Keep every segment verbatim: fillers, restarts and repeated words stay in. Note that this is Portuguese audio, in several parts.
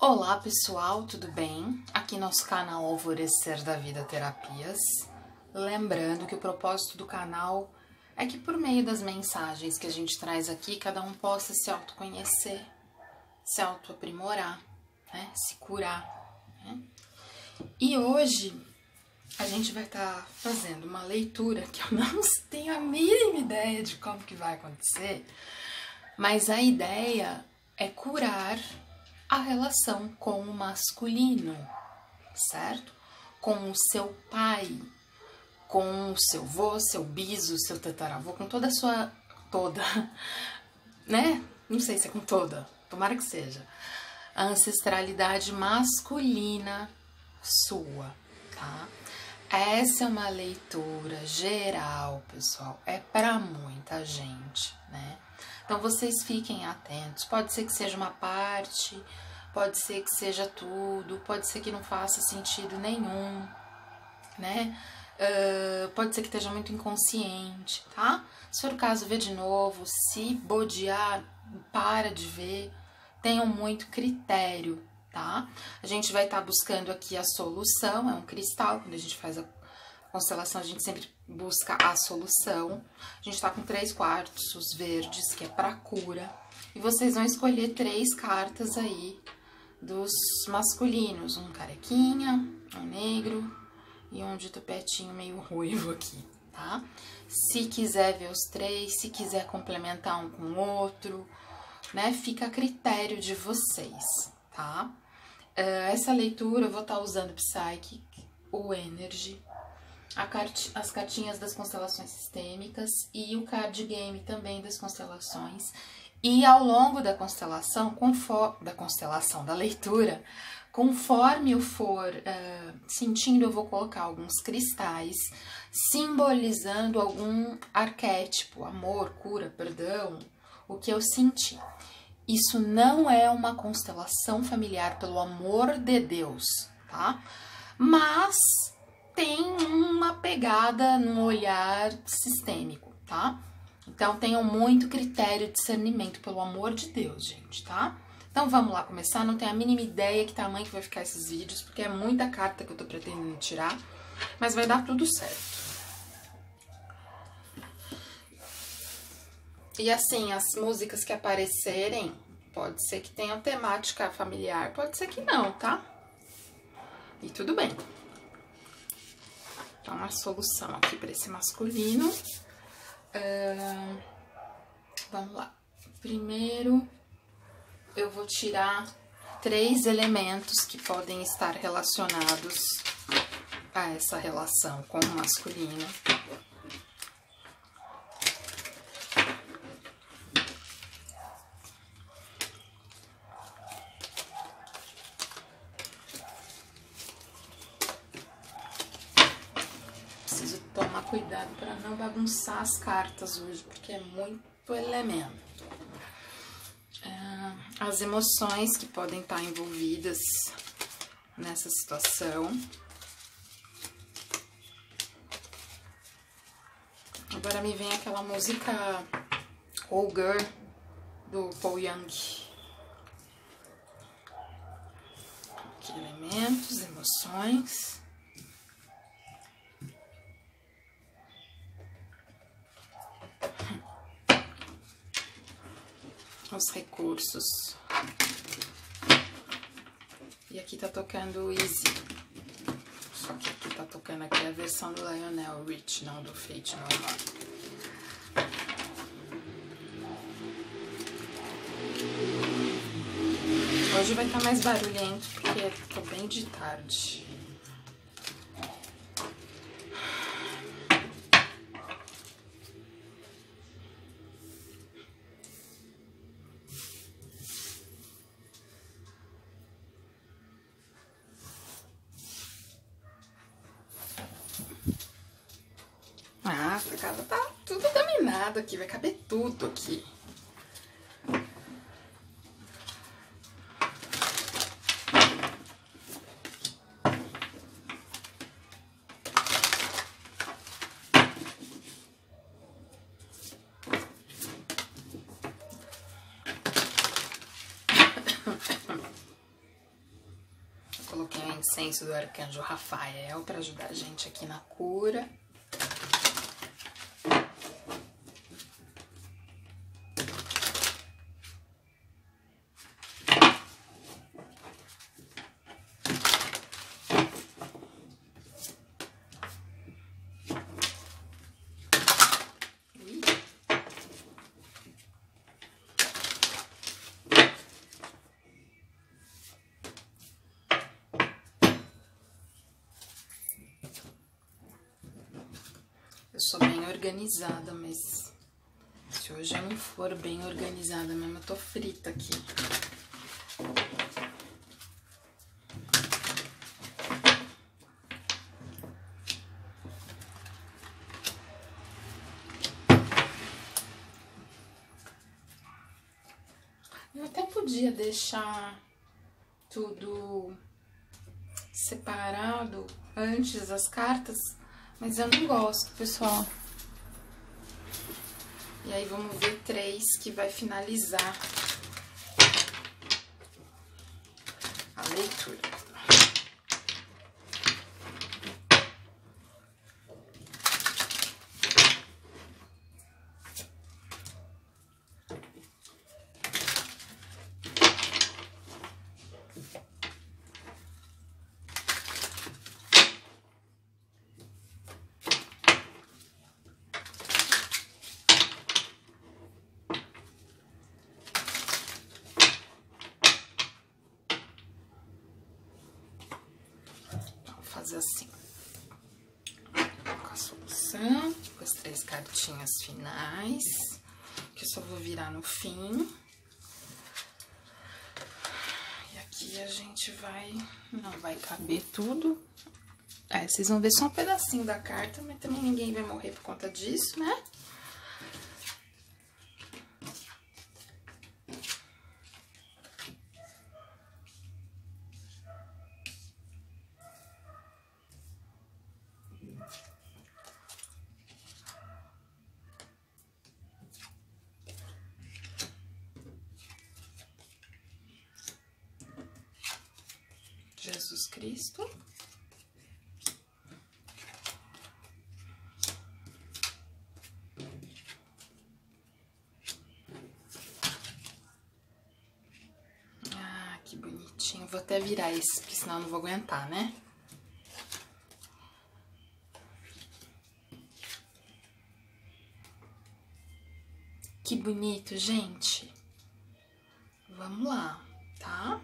Olá pessoal, tudo bem? Aqui nosso canal Alvorecer da Vida Terapias. Lembrando que o propósito do canal é que por meio das mensagens que a gente traz aqui, cada um possa se autoconhecer, se autoaprimorar, né? Se curar. Né? E hoje a gente vai estar tá fazendo uma leitura que eu não tenho a mínima ideia de como que vai acontecer, mas a ideia é curar a relação com o masculino, certo? Com o seu pai, com o seu vô, seu biso, seu tataravô, com toda a sua... toda, né? Não sei se é com toda, tomara que seja. A ancestralidade masculina sua, tá? Essa é uma leitura geral, pessoal, é para muita gente, né? Então vocês fiquem atentos, pode ser que seja uma parte, pode ser que seja tudo, pode ser que não faça sentido nenhum, né? Uh, pode ser que esteja muito inconsciente, tá? Se for o caso, vê de novo, se bodear, para de ver, tenham muito critério, tá? A gente vai estar tá buscando aqui a solução, é um cristal, quando a gente faz a constelação a gente sempre busca a solução. A gente tá com três quartos verdes, que é para cura, e vocês vão escolher três cartas aí dos masculinos, um carequinha, um negro e um de topetinho meio ruivo aqui, tá? Se quiser ver os três, se quiser complementar um com o outro, né, fica a critério de vocês, tá? Uh, essa leitura eu vou estar tá usando Psychic, o Energy, a cart as cartinhas das constelações sistêmicas e o card game também das constelações. E ao longo da constelação, da constelação, da leitura, conforme eu for uh, sentindo, eu vou colocar alguns cristais simbolizando algum arquétipo, amor, cura, perdão, o que eu senti. Isso não é uma constelação familiar, pelo amor de Deus, tá? Mas tem uma pegada no olhar sistêmico, tá? Então, tenham muito critério de discernimento, pelo amor de Deus, gente, tá? Então, vamos lá começar. Não tenho a mínima ideia que tamanho que vai ficar esses vídeos, porque é muita carta que eu tô pretendendo tirar, mas vai dar tudo certo. E assim, as músicas que aparecerem, pode ser que tenham temática familiar, pode ser que não, tá? E tudo bem. Então, a solução aqui para esse masculino. Uh, vamos lá. Primeiro, eu vou tirar três elementos que podem estar relacionados a essa relação com o masculino. Cuidado para não bagunçar as cartas hoje, porque é muito elemento. As emoções que podem estar envolvidas nessa situação. Agora me vem aquela música All Girl, do Paul Young. Aqui, elementos, emoções. Os recursos. E aqui tá tocando Easy. Só que aqui tá tocando aqui a versão do Lionel Rich, não do Fate No More. Hoje vai estar mais barulhento porque tô bem de tarde. Ah, essa casa tá tudo dominado aqui, vai caber tudo aqui. coloquei o incenso do Arcanjo Rafael para ajudar a gente aqui na cura. Eu sou bem organizada, mas se hoje eu não for bem organizada mesmo, eu tô frita aqui. Eu até podia deixar tudo separado antes das cartas, mas eu não gosto, pessoal. E aí vamos ver três que vai finalizar a leitura. Fazer assim, com a solução, com as três cartinhas finais, que eu só vou virar no fim. E aqui a gente vai, não vai caber tudo. É, vocês vão ver só um pedacinho da carta, mas também ninguém vai morrer por conta disso, né? Jesus Cristo. Ah, que bonitinho. Vou até virar esse, porque senão eu não vou aguentar, né? Que bonito, gente. Vamos lá, tá?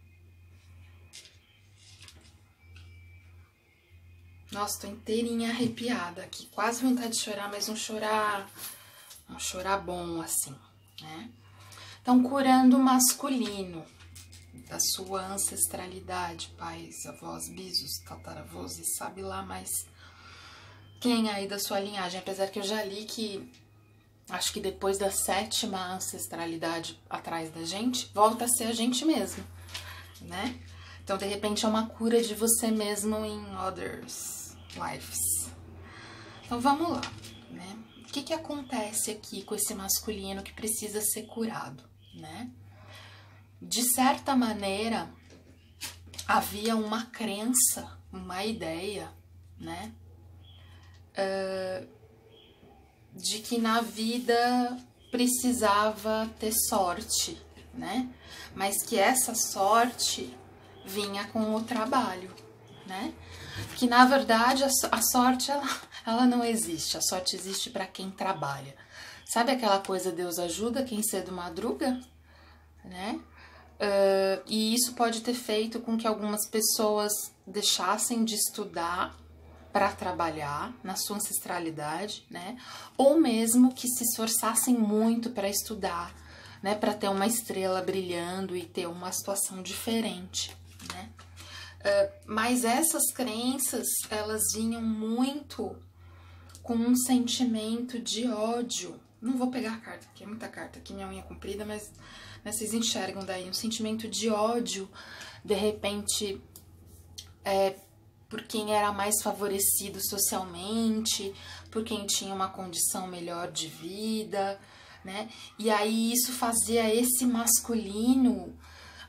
Nossa, tô inteirinha arrepiada aqui. Quase vontade de chorar, mas não chorar... Não chorar bom, assim, né? Então, curando o masculino da sua ancestralidade, pais, avós, bisos, tataravós, e sabe lá mais quem aí da sua linhagem. Apesar que eu já li que... Acho que depois da sétima ancestralidade atrás da gente, volta a ser a gente mesmo, né? Então, de repente, é uma cura de você mesmo em others lives. Então, vamos lá, né? O que que acontece aqui com esse masculino que precisa ser curado, né? De certa maneira, havia uma crença, uma ideia, né? Uh, de que na vida precisava ter sorte, né? Mas que essa sorte vinha com o trabalho, né? Que na verdade a, a sorte ela, ela não existe, a sorte existe para quem trabalha. Sabe aquela coisa, Deus ajuda quem cedo madruga, né? Uh, e isso pode ter feito com que algumas pessoas deixassem de estudar para trabalhar na sua ancestralidade, né? Ou mesmo que se esforçassem muito para estudar, né? Para ter uma estrela brilhando e ter uma situação diferente, né? Uh, mas essas crenças, elas vinham muito com um sentimento de ódio. Não vou pegar a carta, porque é muita carta aqui, minha unha comprida, mas né, vocês enxergam daí um sentimento de ódio, de repente, é, por quem era mais favorecido socialmente, por quem tinha uma condição melhor de vida, né? E aí isso fazia esse masculino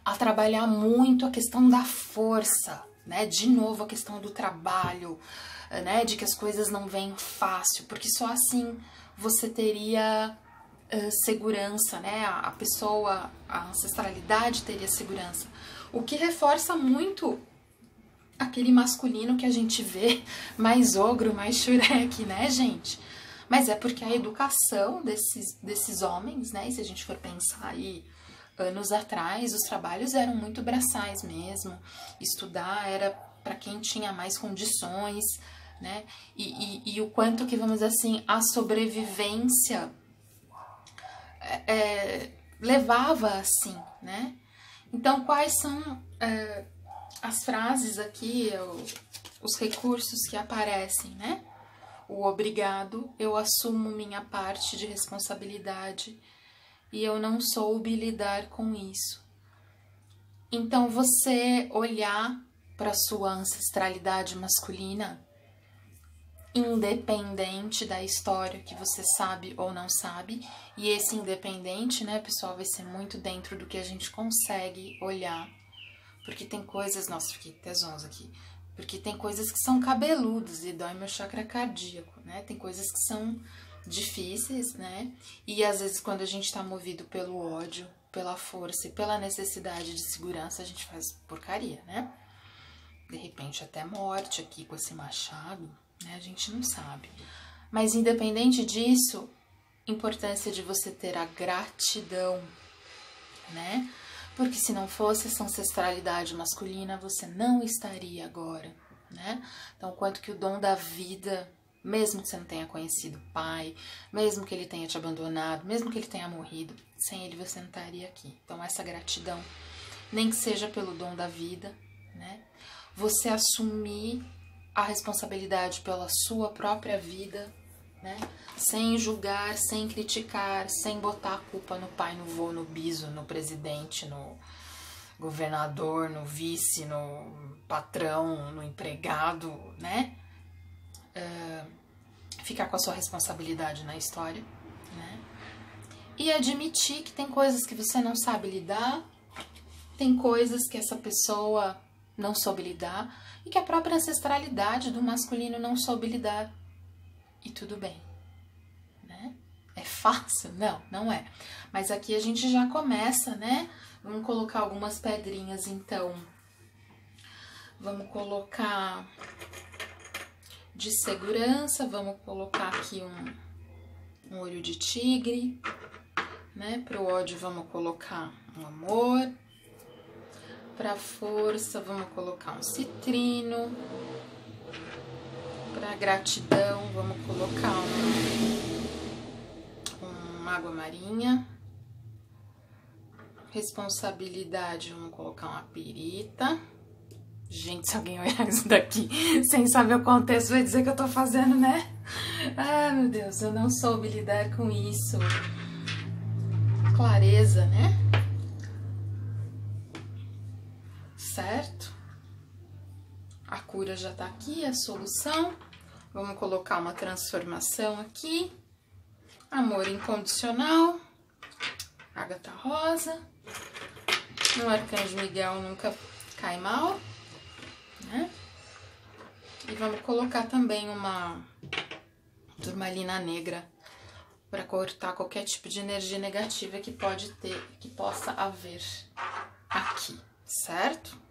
a trabalhar muito a questão da força, né? De novo a questão do trabalho, né? De que as coisas não vêm fácil, porque só assim você teria uh, segurança, né? A, a pessoa, a ancestralidade teria segurança. O que reforça muito aquele masculino que a gente vê mais ogro, mais xureque, né, gente? Mas é porque a educação desses, desses homens, né? E se a gente for pensar aí anos atrás, os trabalhos eram muito braçais mesmo. Estudar era para quem tinha mais condições, né? E, e, e o quanto que, vamos dizer assim, a sobrevivência é, é, levava assim, né? Então, quais são é, as frases aqui, os recursos que aparecem, né? O obrigado, eu assumo minha parte de responsabilidade e eu não soube lidar com isso. Então, você olhar para a sua ancestralidade masculina, independente da história que você sabe ou não sabe, e esse independente, né, pessoal, vai ser muito dentro do que a gente consegue olhar, porque tem coisas, nossa, fiquei tesões aqui, porque tem coisas que são cabeludas e dói meu chakra cardíaco, né, tem coisas que são difíceis, né, e às vezes quando a gente tá movido pelo ódio, pela força e pela necessidade de segurança, a gente faz porcaria, né, de repente até morte aqui com esse machado, né? A gente não sabe. Mas independente disso, importância de você ter a gratidão, né? Porque se não fosse essa ancestralidade masculina, você não estaria agora, né? Então, quanto que o dom da vida, mesmo que você não tenha conhecido o pai, mesmo que ele tenha te abandonado, mesmo que ele tenha morrido, sem ele você não estaria aqui. Então, essa gratidão, nem que seja pelo dom da vida, né? Você assumir a responsabilidade pela sua própria vida, né? Sem julgar, sem criticar, sem botar a culpa no pai, no vô, no biso, no presidente, no governador, no vice, no patrão, no empregado, né? Uh, ficar com a sua responsabilidade na história, né? E admitir que tem coisas que você não sabe lidar, tem coisas que essa pessoa não soube lidar, e que a própria ancestralidade do masculino não soube lidar. E tudo bem, né? É fácil? Não, não é. Mas aqui a gente já começa, né? Vamos colocar algumas pedrinhas, então. Vamos colocar de segurança, vamos colocar aqui um, um olho de tigre, né? Para o ódio vamos colocar um amor. Para força, vamos colocar um citrino. Para gratidão, vamos colocar um, uma água marinha. Responsabilidade, vamos colocar uma pirita. Gente, se alguém olhar isso daqui sem saber o contexto, vai dizer que eu tô fazendo, né? Ah, meu Deus, eu não soube lidar com isso. Clareza, né? Certo? A cura já tá aqui, a solução. Vamos colocar uma transformação aqui. Amor incondicional. Ágata rosa. Um arcanjo Miguel nunca cai mal, né? E vamos colocar também uma turmalina negra para cortar qualquer tipo de energia negativa que pode ter, que possa haver aqui, certo?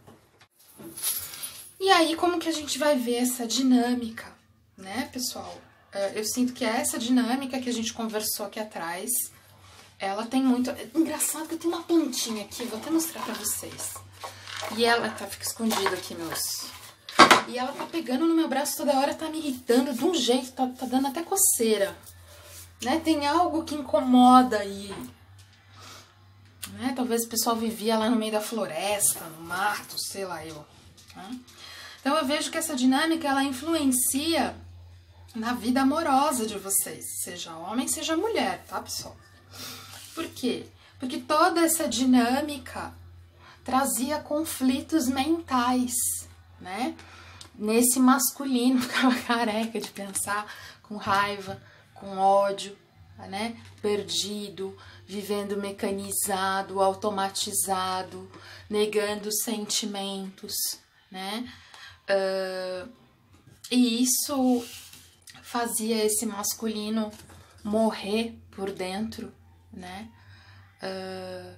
E aí, como que a gente vai ver essa dinâmica, né, pessoal? Eu sinto que essa dinâmica que a gente conversou aqui atrás, ela tem muito... É engraçado que eu tenho uma plantinha aqui, vou até mostrar pra vocês. E ela... Tá, fica escondida aqui, meus... E ela tá pegando no meu braço toda hora, tá me irritando de um jeito, tá, tá dando até coceira. Né? Tem algo que incomoda aí. Né? Talvez o pessoal vivia lá no meio da floresta, no mato, sei lá eu. Né? Então eu vejo que essa dinâmica, ela influencia na vida amorosa de vocês. Seja homem, seja mulher, tá, pessoal? Por quê? Porque toda essa dinâmica trazia conflitos mentais, né? Nesse masculino, ficava careca de pensar, com raiva, com ódio, né? Perdido, vivendo mecanizado, automatizado, negando sentimentos, né? Uh, e isso fazia esse masculino morrer por dentro, né? Uh,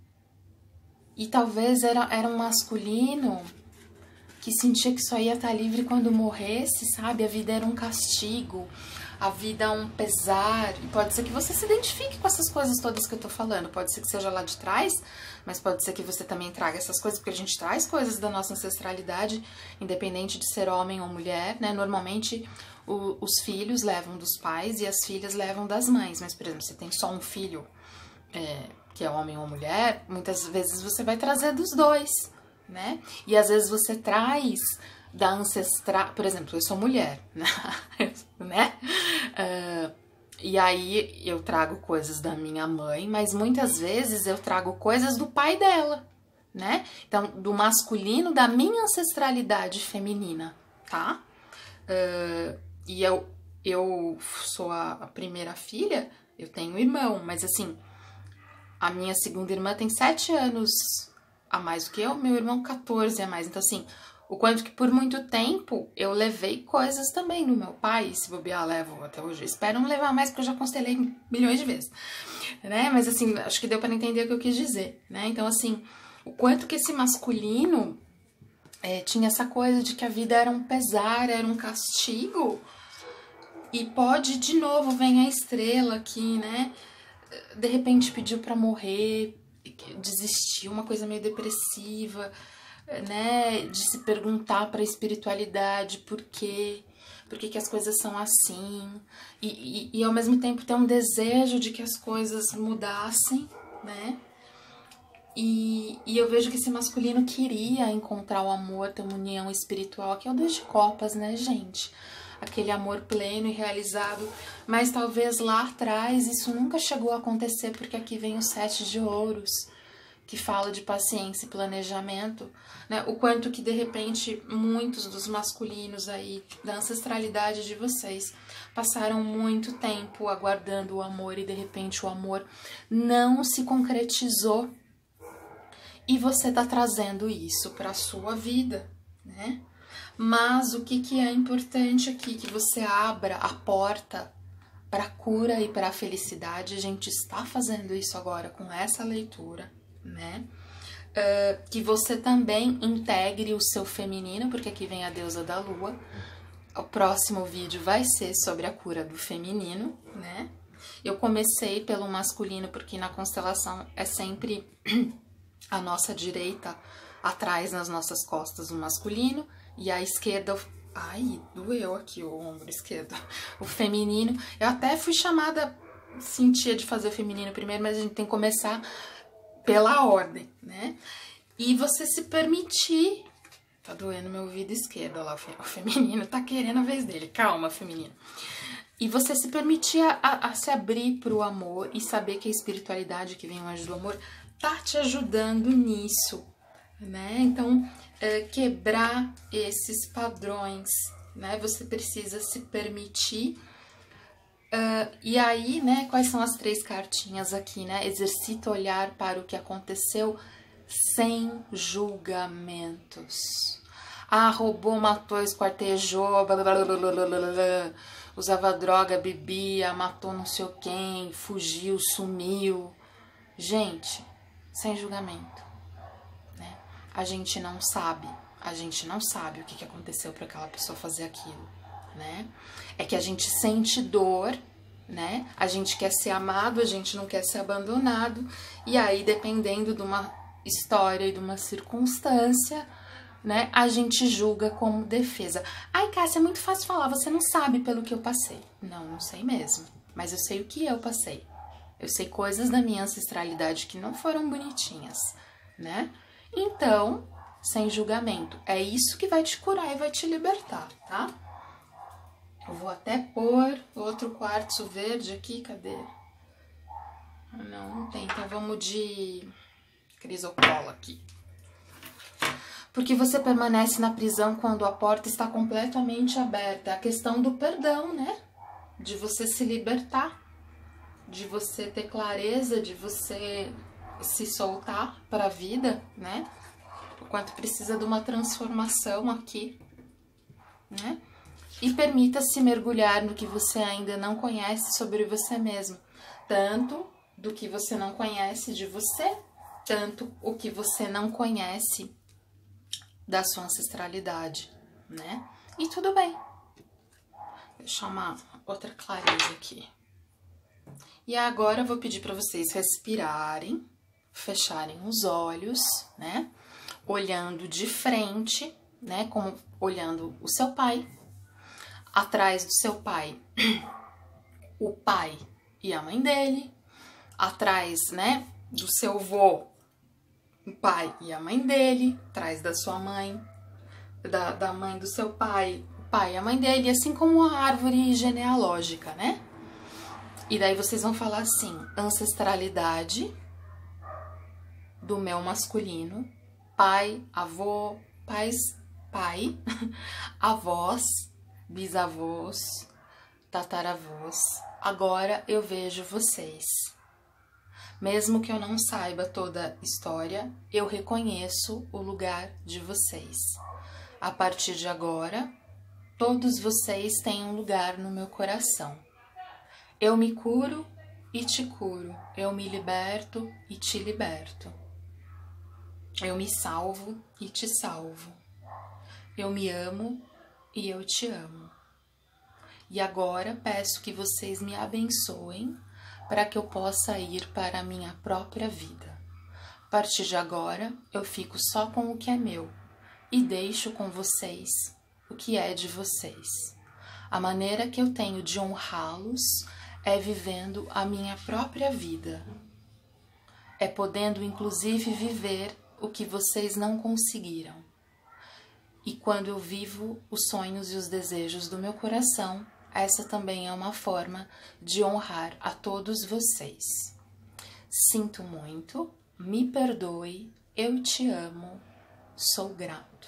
e talvez era, era um masculino que sentia que só ia estar livre quando morresse, sabe? A vida era um castigo, a vida é um pesar. E pode ser que você se identifique com essas coisas todas que eu tô falando. Pode ser que seja lá de trás, mas pode ser que você também traga essas coisas, porque a gente traz coisas da nossa ancestralidade, independente de ser homem ou mulher, né? Normalmente o, os filhos levam dos pais e as filhas levam das mães. Mas, por exemplo, você tem só um filho é, que é homem ou mulher, muitas vezes você vai trazer dos dois, né? E às vezes você traz da ancestral, por exemplo, eu sou mulher, né? Uh, e aí eu trago coisas da minha mãe, mas muitas vezes eu trago coisas do pai dela, né? Então, do masculino da minha ancestralidade feminina, tá? Uh, e eu, eu sou a, a primeira filha, eu tenho um irmão, mas assim, a minha segunda irmã tem sete anos a mais do que eu, meu irmão quatorze a mais. Então, assim, o quanto que por muito tempo eu levei coisas também no meu pai, se bobear, levo até hoje. Eu espero não levar mais, porque eu já constelei milhões de vezes, né? Mas, assim, acho que deu para entender o que eu quis dizer, né? Então, assim, o quanto que esse masculino é, tinha essa coisa de que a vida era um pesar, era um castigo. E pode, de novo, vem a estrela aqui, né? De repente pediu para morrer, desistiu, uma coisa meio depressiva, né, de se perguntar para a espiritualidade por quê, por que que as coisas são assim, e, e, e ao mesmo tempo ter um desejo de que as coisas mudassem, né, e, e eu vejo que esse masculino queria encontrar o amor, ter uma união espiritual, que é o dois de copas, né, gente, aquele amor pleno e realizado, mas talvez lá atrás isso nunca chegou a acontecer, porque aqui vem o sete de ouros, que fala de paciência e planejamento, né? O quanto que, de repente, muitos dos masculinos aí, da ancestralidade de vocês, passaram muito tempo aguardando o amor e, de repente, o amor não se concretizou. E você tá trazendo isso para a sua vida, né? Mas o que, que é importante aqui? Que você abra a porta para a cura e para a felicidade. A gente está fazendo isso agora com essa leitura, né? Uh, que você também integre o seu feminino, porque aqui vem a deusa da lua. O próximo vídeo vai ser sobre a cura do feminino, né? Eu comecei pelo masculino, porque na constelação é sempre a nossa direita atrás nas nossas costas o masculino e a esquerda, ai, doeu aqui o ombro esquerdo, o feminino. Eu até fui chamada, sentia de fazer o feminino primeiro, mas a gente tem que começar pela ordem, né? E você se permitir, tá doendo meu ouvido esquerdo lá, o feminino tá querendo a vez dele, calma, feminino. E você se permitir a, a, a se abrir pro amor e saber que a espiritualidade, que vem o anjo do amor, tá te ajudando nisso, né? Então, é, quebrar esses padrões, né? Você precisa se permitir. Uh, e aí, né, quais são as três cartinhas aqui, né? Exercita olhar para o que aconteceu sem julgamentos. Ah, roubou, matou, esquartejou, blá, blá, blá, blá, blá, blá, usava droga, bebia, matou não sei quem, fugiu, sumiu. Gente, sem julgamento, né? A gente não sabe, a gente não sabe o que aconteceu para aquela pessoa fazer aquilo, né? É que a gente sente dor, né? A gente quer ser amado, a gente não quer ser abandonado, e aí, dependendo de uma história e de uma circunstância, né, a gente julga como defesa. Ai, Cássia, é muito fácil falar, você não sabe pelo que eu passei. Não, não sei mesmo, mas eu sei o que eu passei. Eu sei coisas da minha ancestralidade que não foram bonitinhas, né? Então, sem julgamento. É isso que vai te curar e vai te libertar, tá? Eu vou até pôr outro quartzo verde aqui, cadê? Não, não tem, então vamos de crisocola aqui. Porque você permanece na prisão quando a porta está completamente aberta. É a questão do perdão, né? De você se libertar, de você ter clareza, de você se soltar para a vida, né? O quanto precisa de uma transformação aqui, né? E permita-se mergulhar no que você ainda não conhece sobre você mesmo, tanto do que você não conhece de você, tanto o que você não conhece da sua ancestralidade, né? E tudo bem. Deixa eu chamar outra clareza aqui. E agora eu vou pedir para vocês respirarem, fecharem os olhos, né? Olhando de frente, né? Como olhando o seu pai. Atrás do seu pai, o pai e a mãe dele. Atrás, né? Do seu vô, o pai e a mãe dele. Atrás da sua mãe, da, da mãe do seu pai, o pai e a mãe dele. Assim como a árvore genealógica, né? E daí vocês vão falar assim: ancestralidade do meu masculino, pai, avô, pais, pai, avós, bisavós, tataravós. Agora eu vejo vocês. Mesmo que eu não saiba toda a história, eu reconheço o lugar de vocês. A partir de agora, todos vocês têm um lugar no meu coração. Eu me curo e te curo. Eu me liberto e te liberto. Eu me salvo e te salvo. Eu me amo e eu te amo. E agora peço que vocês me abençoem para que eu possa ir para a minha própria vida. A partir de agora, eu fico só com o que é meu e deixo com vocês o que é de vocês. A maneira que eu tenho de honrá-los é vivendo a minha própria vida. É podendo, inclusive, viver o que vocês não conseguiram. E quando eu vivo os sonhos e os desejos do meu coração, essa também é uma forma de honrar a todos vocês. Sinto muito, me perdoe, eu te amo, sou grato.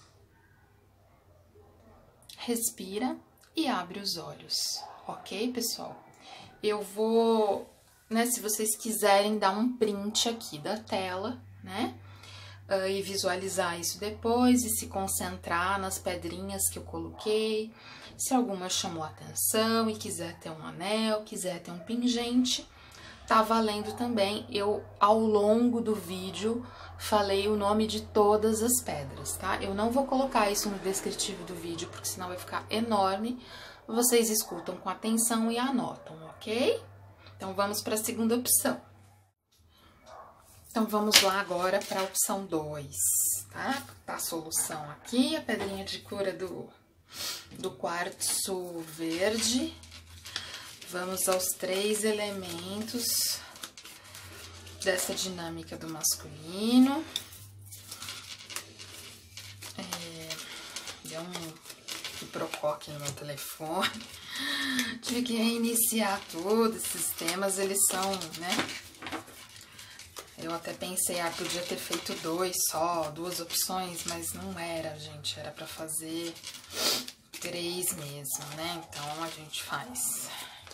Respira e abre os olhos, ok, pessoal? Eu vou, né, se vocês quiserem dar um print aqui da tela, né? Uh, e visualizar isso depois e se concentrar nas pedrinhas que eu coloquei. Se alguma chamou a atenção e quiser ter um anel, quiser ter um pingente, tá valendo também. Eu, ao longo do vídeo, falei o nome de todas as pedras, tá? Eu não vou colocar isso no descritivo do vídeo, porque senão vai ficar enorme. Vocês escutam com atenção e anotam, ok? Então, vamos para a segunda opção. Então, vamos lá agora para a opção dois, tá? Tá a solução aqui, a pedrinha de cura do, do quartzo verde. Vamos aos três elementos dessa dinâmica do masculino. É, deu um procoque no meu telefone. Tive que reiniciar tudo, esses temas, eles são, né? Eu até pensei, ah, podia ter feito dois só, duas opções, mas não era, gente. Era pra fazer três mesmo, né? Então, a gente faz.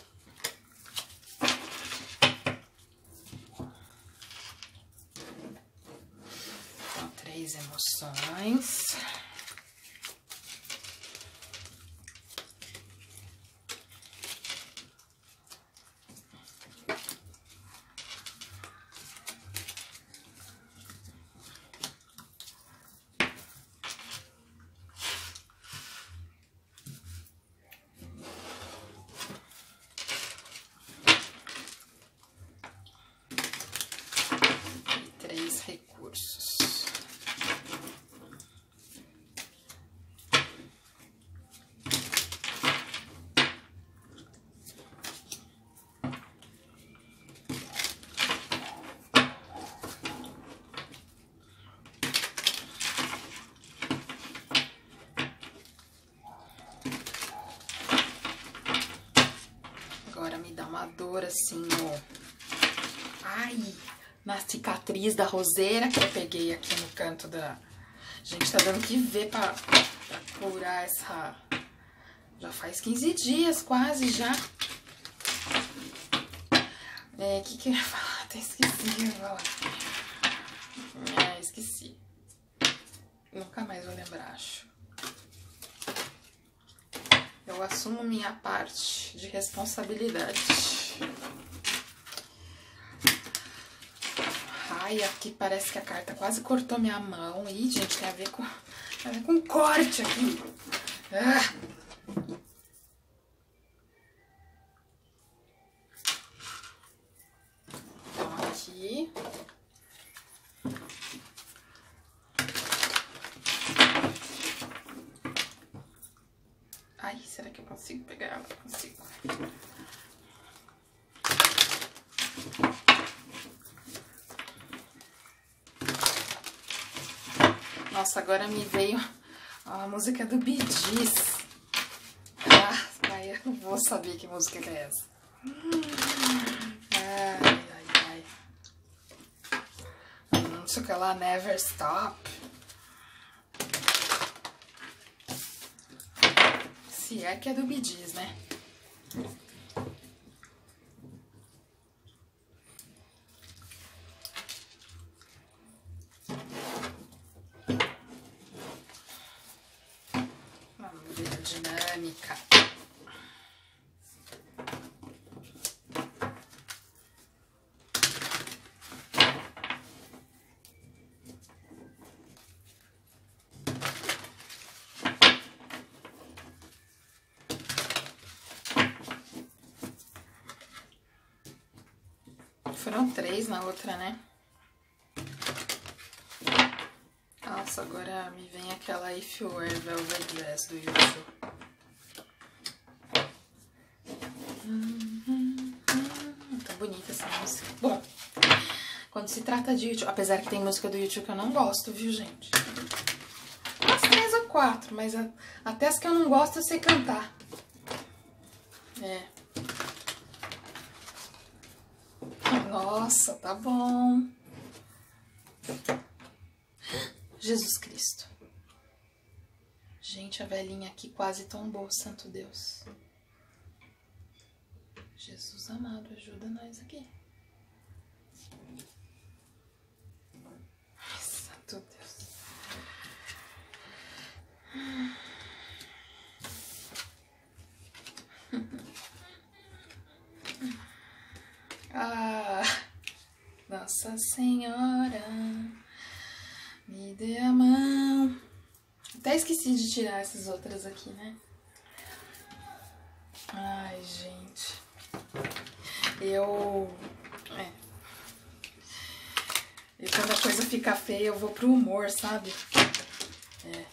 Então, três emoções. Recursos. Agora me dá uma dor assim no... Ai! Na cicatriz da roseira que eu peguei aqui no canto da... Gente, tá dando que ver pra, pra curar essa... Já faz quinze dias quase já. É, o que que eu ia falar? Até esqueci agora. É, esqueci. Nunca mais vou lembrar, acho. Eu assumo minha parte de responsabilidade. Ai, aqui parece que a carta quase cortou minha mão. Ih, gente, tem a ver com, tem a ver com corte aqui. Ah. Então, aqui. Ai, será que eu consigo pegar ela? Consigo. Nossa, agora me veio a música do Bee Gees. Ah, ai, eu não vou saber que música que é essa. Ai, ai, ai. Não sei o que lá, Never Stop. Se é que é do Bee Gees, né? Vamos ver a dinâmica. Foram três na outra, né? Nossa, agora me vem aquela If You Wear Velvet Dress do YouTube. Hum, tá bonita essa música. Bom, quando se trata de YouTube, apesar que tem música do YouTube que eu não gosto, viu, gente? Umas três ou quatro, mas a, até as que eu não gosto eu sei cantar. É. Nossa, tá bom. Jesus Cristo. Gente, a velhinha aqui quase tombou, santo Deus. Jesus amado, ajuda nós aqui. Ai, santo Deus. Ah, Nossa Senhora, me dê a mão. Até esqueci de tirar essas outras aqui, né? Ai, gente. Eu... É. E quando a coisa fica feia, eu vou pro humor, sabe? É.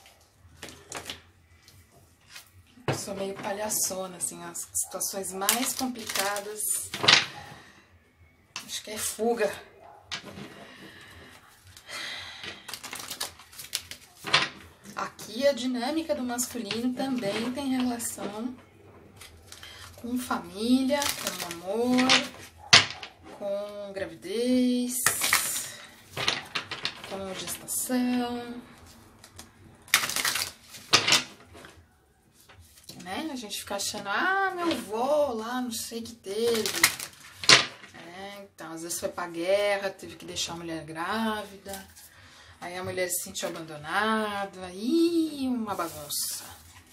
Eu sou meio palhaçona, assim, as situações mais complicadas... Acho que é fuga. Aqui a dinâmica do masculino também tem relação com família, com amor, com gravidez, com gestação. Né? A gente fica achando, ah, meu avô lá, não sei que teve. Então, às vezes foi pra guerra, teve que deixar a mulher grávida, aí a mulher se sentiu abandonada, aí uma bagunça.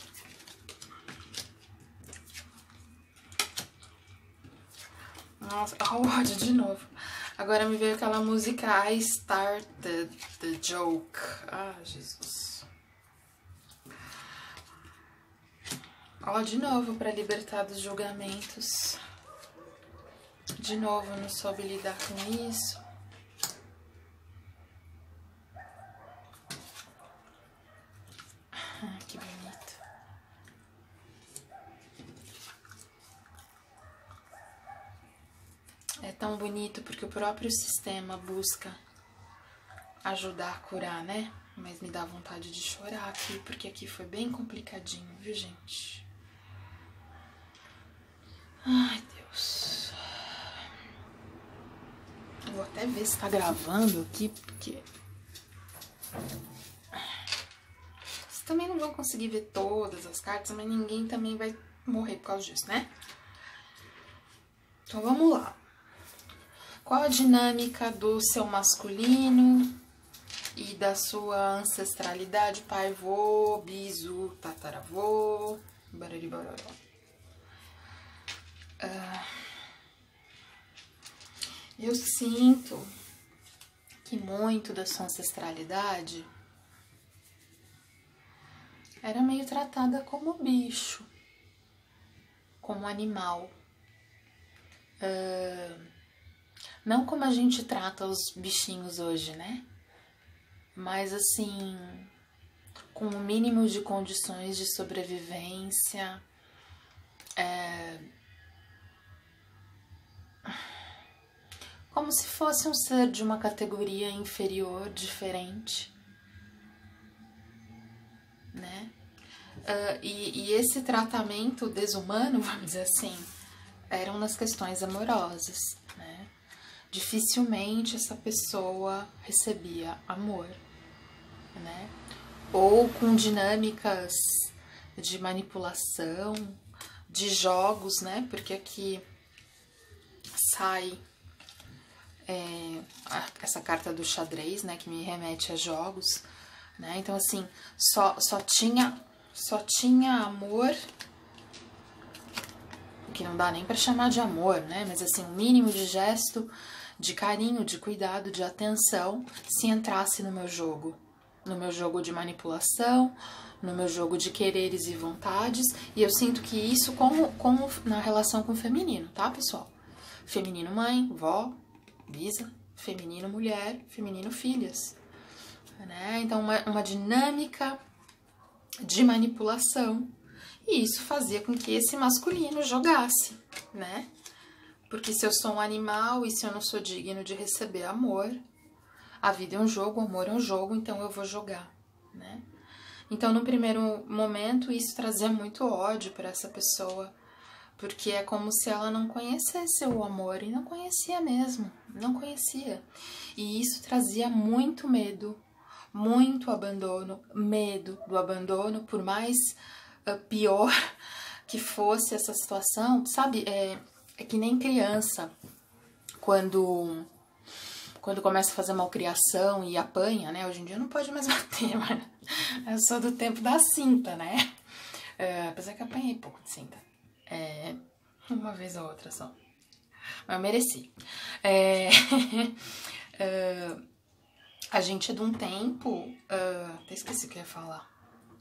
Nossa, ó, o ódio de novo. Agora me veio aquela música I Started the Joke. Ah, Jesus. Ó, de novo, pra libertar dos julgamentos. De novo, não soube lidar com isso. Ah, que bonito. É tão bonito porque o próprio sistema busca ajudar a curar, né? Mas me dá vontade de chorar aqui, porque aqui foi bem complicadinho, viu, gente? Ai, Deus. Vou até ver se tá gravando aqui, porque... Vocês também não vão conseguir ver todas as cartas, mas ninguém também vai morrer por causa disso, né? Então, vamos lá. Qual a dinâmica do seu masculino e da sua ancestralidade? Pai, vô, bisu, tataravô, barari, baroró. Uh, eu sinto que muito da sua ancestralidade era meio tratada como bicho, como animal. Uh, não como a gente trata os bichinhos hoje, né? Mas assim, com o mínimo de condições de sobrevivência, é, como se fosse um ser de uma categoria inferior, diferente, né? Uh, e, e esse tratamento desumano, vamos dizer assim, eram nas questões amorosas, né? Dificilmente essa pessoa recebia amor, né? Ou com dinâmicas de manipulação, de jogos, né? Porque aqui sai é, essa carta do xadrez, né? Que me remete a jogos, né? Então, assim, só, só tinha, só tinha amor, que não dá nem para chamar de amor, né? Mas, assim, um mínimo de gesto, de carinho, de cuidado, de atenção, se entrasse no meu jogo. No meu jogo de manipulação, no meu jogo de quereres e vontades. E eu sinto que isso como, como na relação com o feminino, tá, pessoal? Feminino mãe, vó, bisa, feminino mulher, feminino filhas. Né? Então, uma, uma dinâmica de manipulação. E isso fazia com que esse masculino jogasse, né? Porque se eu sou um animal e se eu não sou digno de receber amor, a vida é um jogo, o amor é um jogo, então eu vou jogar, né? Então, no primeiro momento, isso trazia muito ódio para essa pessoa, porque é como se ela não conhecesse o amor, e não conhecia mesmo, não conhecia. E isso trazia muito medo, muito abandono, medo do abandono, por mais uh, pior que fosse essa situação, sabe? É, é que nem criança, quando... Quando começa a fazer malcriação e apanha, né? Hoje em dia não pode mais bater, mas eu sou do tempo da cinta, né? É, apesar que eu apanhei pouco de cinta. É, uma vez ou outra só. Mas eu mereci. É, é, a gente é de um tempo... É, até esqueci o que eu ia falar.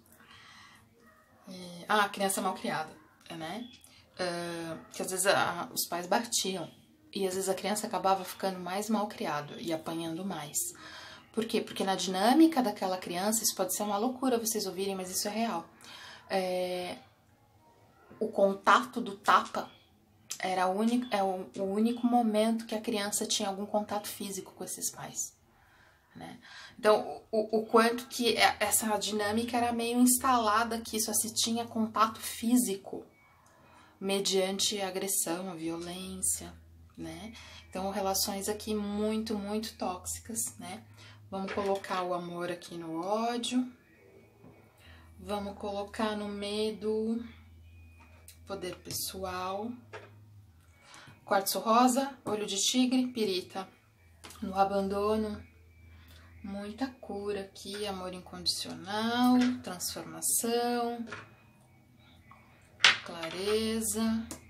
É, ah, criança malcriada, né? É, que às vezes a, os pais batiam. E às vezes a criança acabava ficando mais mal criado e apanhando mais. Por quê? Porque na dinâmica daquela criança, isso pode ser uma loucura vocês ouvirem, mas isso é real. É, o contato do tapa era o único, é o, o único momento que a criança tinha algum contato físico com esses pais. Né? Então, o, o quanto que essa dinâmica era meio instalada, que só se tinha contato físico mediante a agressão, a violência. Né? Então, relações aqui muito, muito tóxicas, né? Vamos colocar o amor aqui no ódio. Vamos colocar no medo, poder pessoal. Quartzo rosa, olho de tigre, pirita. No abandono, muita cura aqui, amor incondicional, transformação, clareza.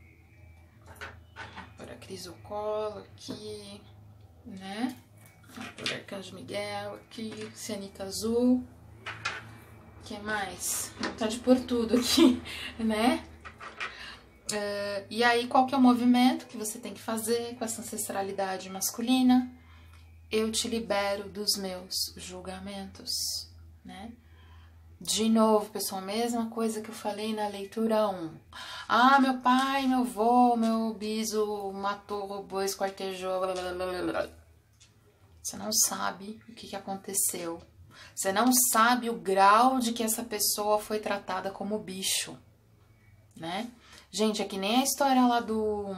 Por crisocolo aqui, né? Por Arcanjo Miguel aqui, cianita azul. O que mais? Vontade por tudo aqui, né? Uh, e aí, qual que é o movimento que você tem que fazer com essa ancestralidade masculina? Eu te libero dos meus julgamentos, né? De novo, pessoal, mesma coisa que eu falei na leitura um. Ah, meu pai, meu avô, meu biso matou, roubou, esquartejou, blá, blá, blá, blá. Você não sabe o que, que aconteceu. Você não sabe o grau de que essa pessoa foi tratada como bicho, né? Gente, é que nem a história lá do...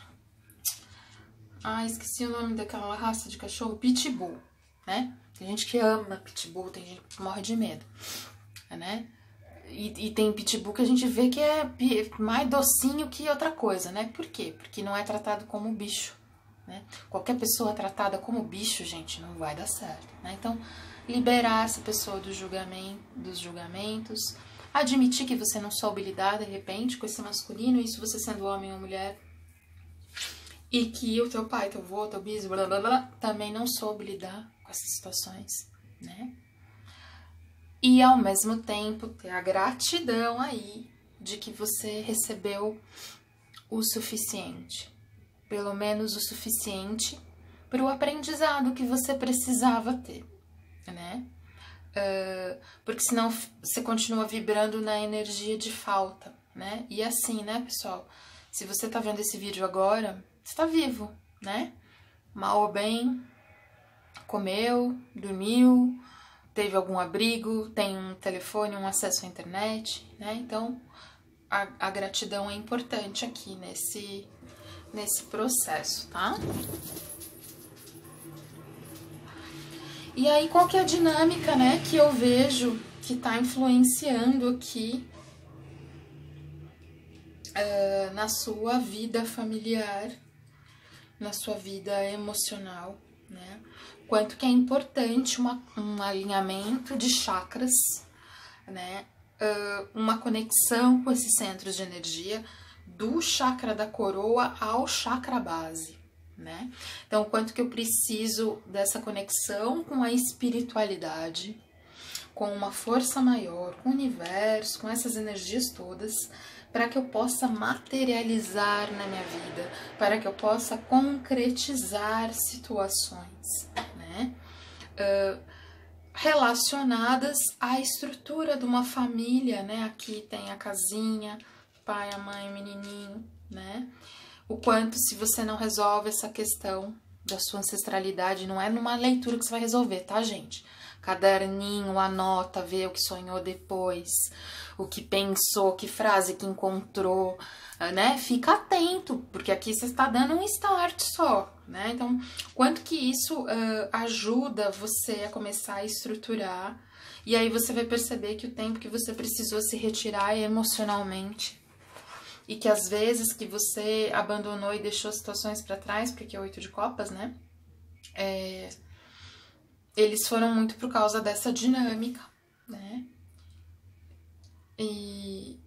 Ah, esqueci o nome daquela raça de cachorro, Pitbull, né? Tem gente que ama Pitbull, tem gente que morre de medo. Né? E, e tem pitbull que a gente vê que é mais docinho que outra coisa, né? Por quê? Porque não é tratado como bicho, né? Qualquer pessoa tratada como bicho, gente, não vai dar certo, né? Então, liberar essa pessoa do julgamento, dos julgamentos, admitir que você não soube lidar, de repente, com esse masculino, isso você sendo homem ou mulher, e que o teu pai, teu avô, teu bis, blá, blá, blá, também não soube lidar com essas situações, né? E, ao mesmo tempo, ter a gratidão aí de que você recebeu o suficiente, pelo menos o suficiente para o aprendizado que você precisava ter, né? Uh, porque senão você continua vibrando na energia de falta, né? E assim, né, pessoal? Se você tá vendo esse vídeo agora, você tá vivo, né? Mal ou bem, comeu, dormiu, teve algum abrigo, tem um telefone, um acesso à internet, né? Então, a, a gratidão é importante aqui nesse, nesse processo, tá? E aí, qual que é a dinâmica, né, que eu vejo que tá influenciando aqui uh, na sua vida familiar, na sua vida emocional, né? Quanto que é importante uma, um alinhamento de chakras, né? Uh, uma conexão com esses centros de energia do chakra da coroa ao chakra base, né? Então, o quanto que eu preciso dessa conexão com a espiritualidade, com uma força maior, com o universo, com essas energias todas, para que eu possa materializar na minha vida, para que eu possa concretizar situações, né? Uh, relacionadas à estrutura de uma família, né? Aqui tem a casinha, pai, a mãe, o menininho, né? O quanto, se você não resolve essa questão da sua ancestralidade, não é numa leitura que você vai resolver, tá, gente? Caderninho, anota, vê o que sonhou depois, o que pensou, que frase que encontrou, né? Fica atento, porque aqui você está dando um start só, né? Então, quanto que isso uh, ajuda você a começar a estruturar, e aí você vai perceber que o tempo que você precisou se retirar emocionalmente, e que às vezes que você abandonou e deixou situações para trás, porque é oito de copas, né? É, eles foram muito por causa dessa dinâmica, né? E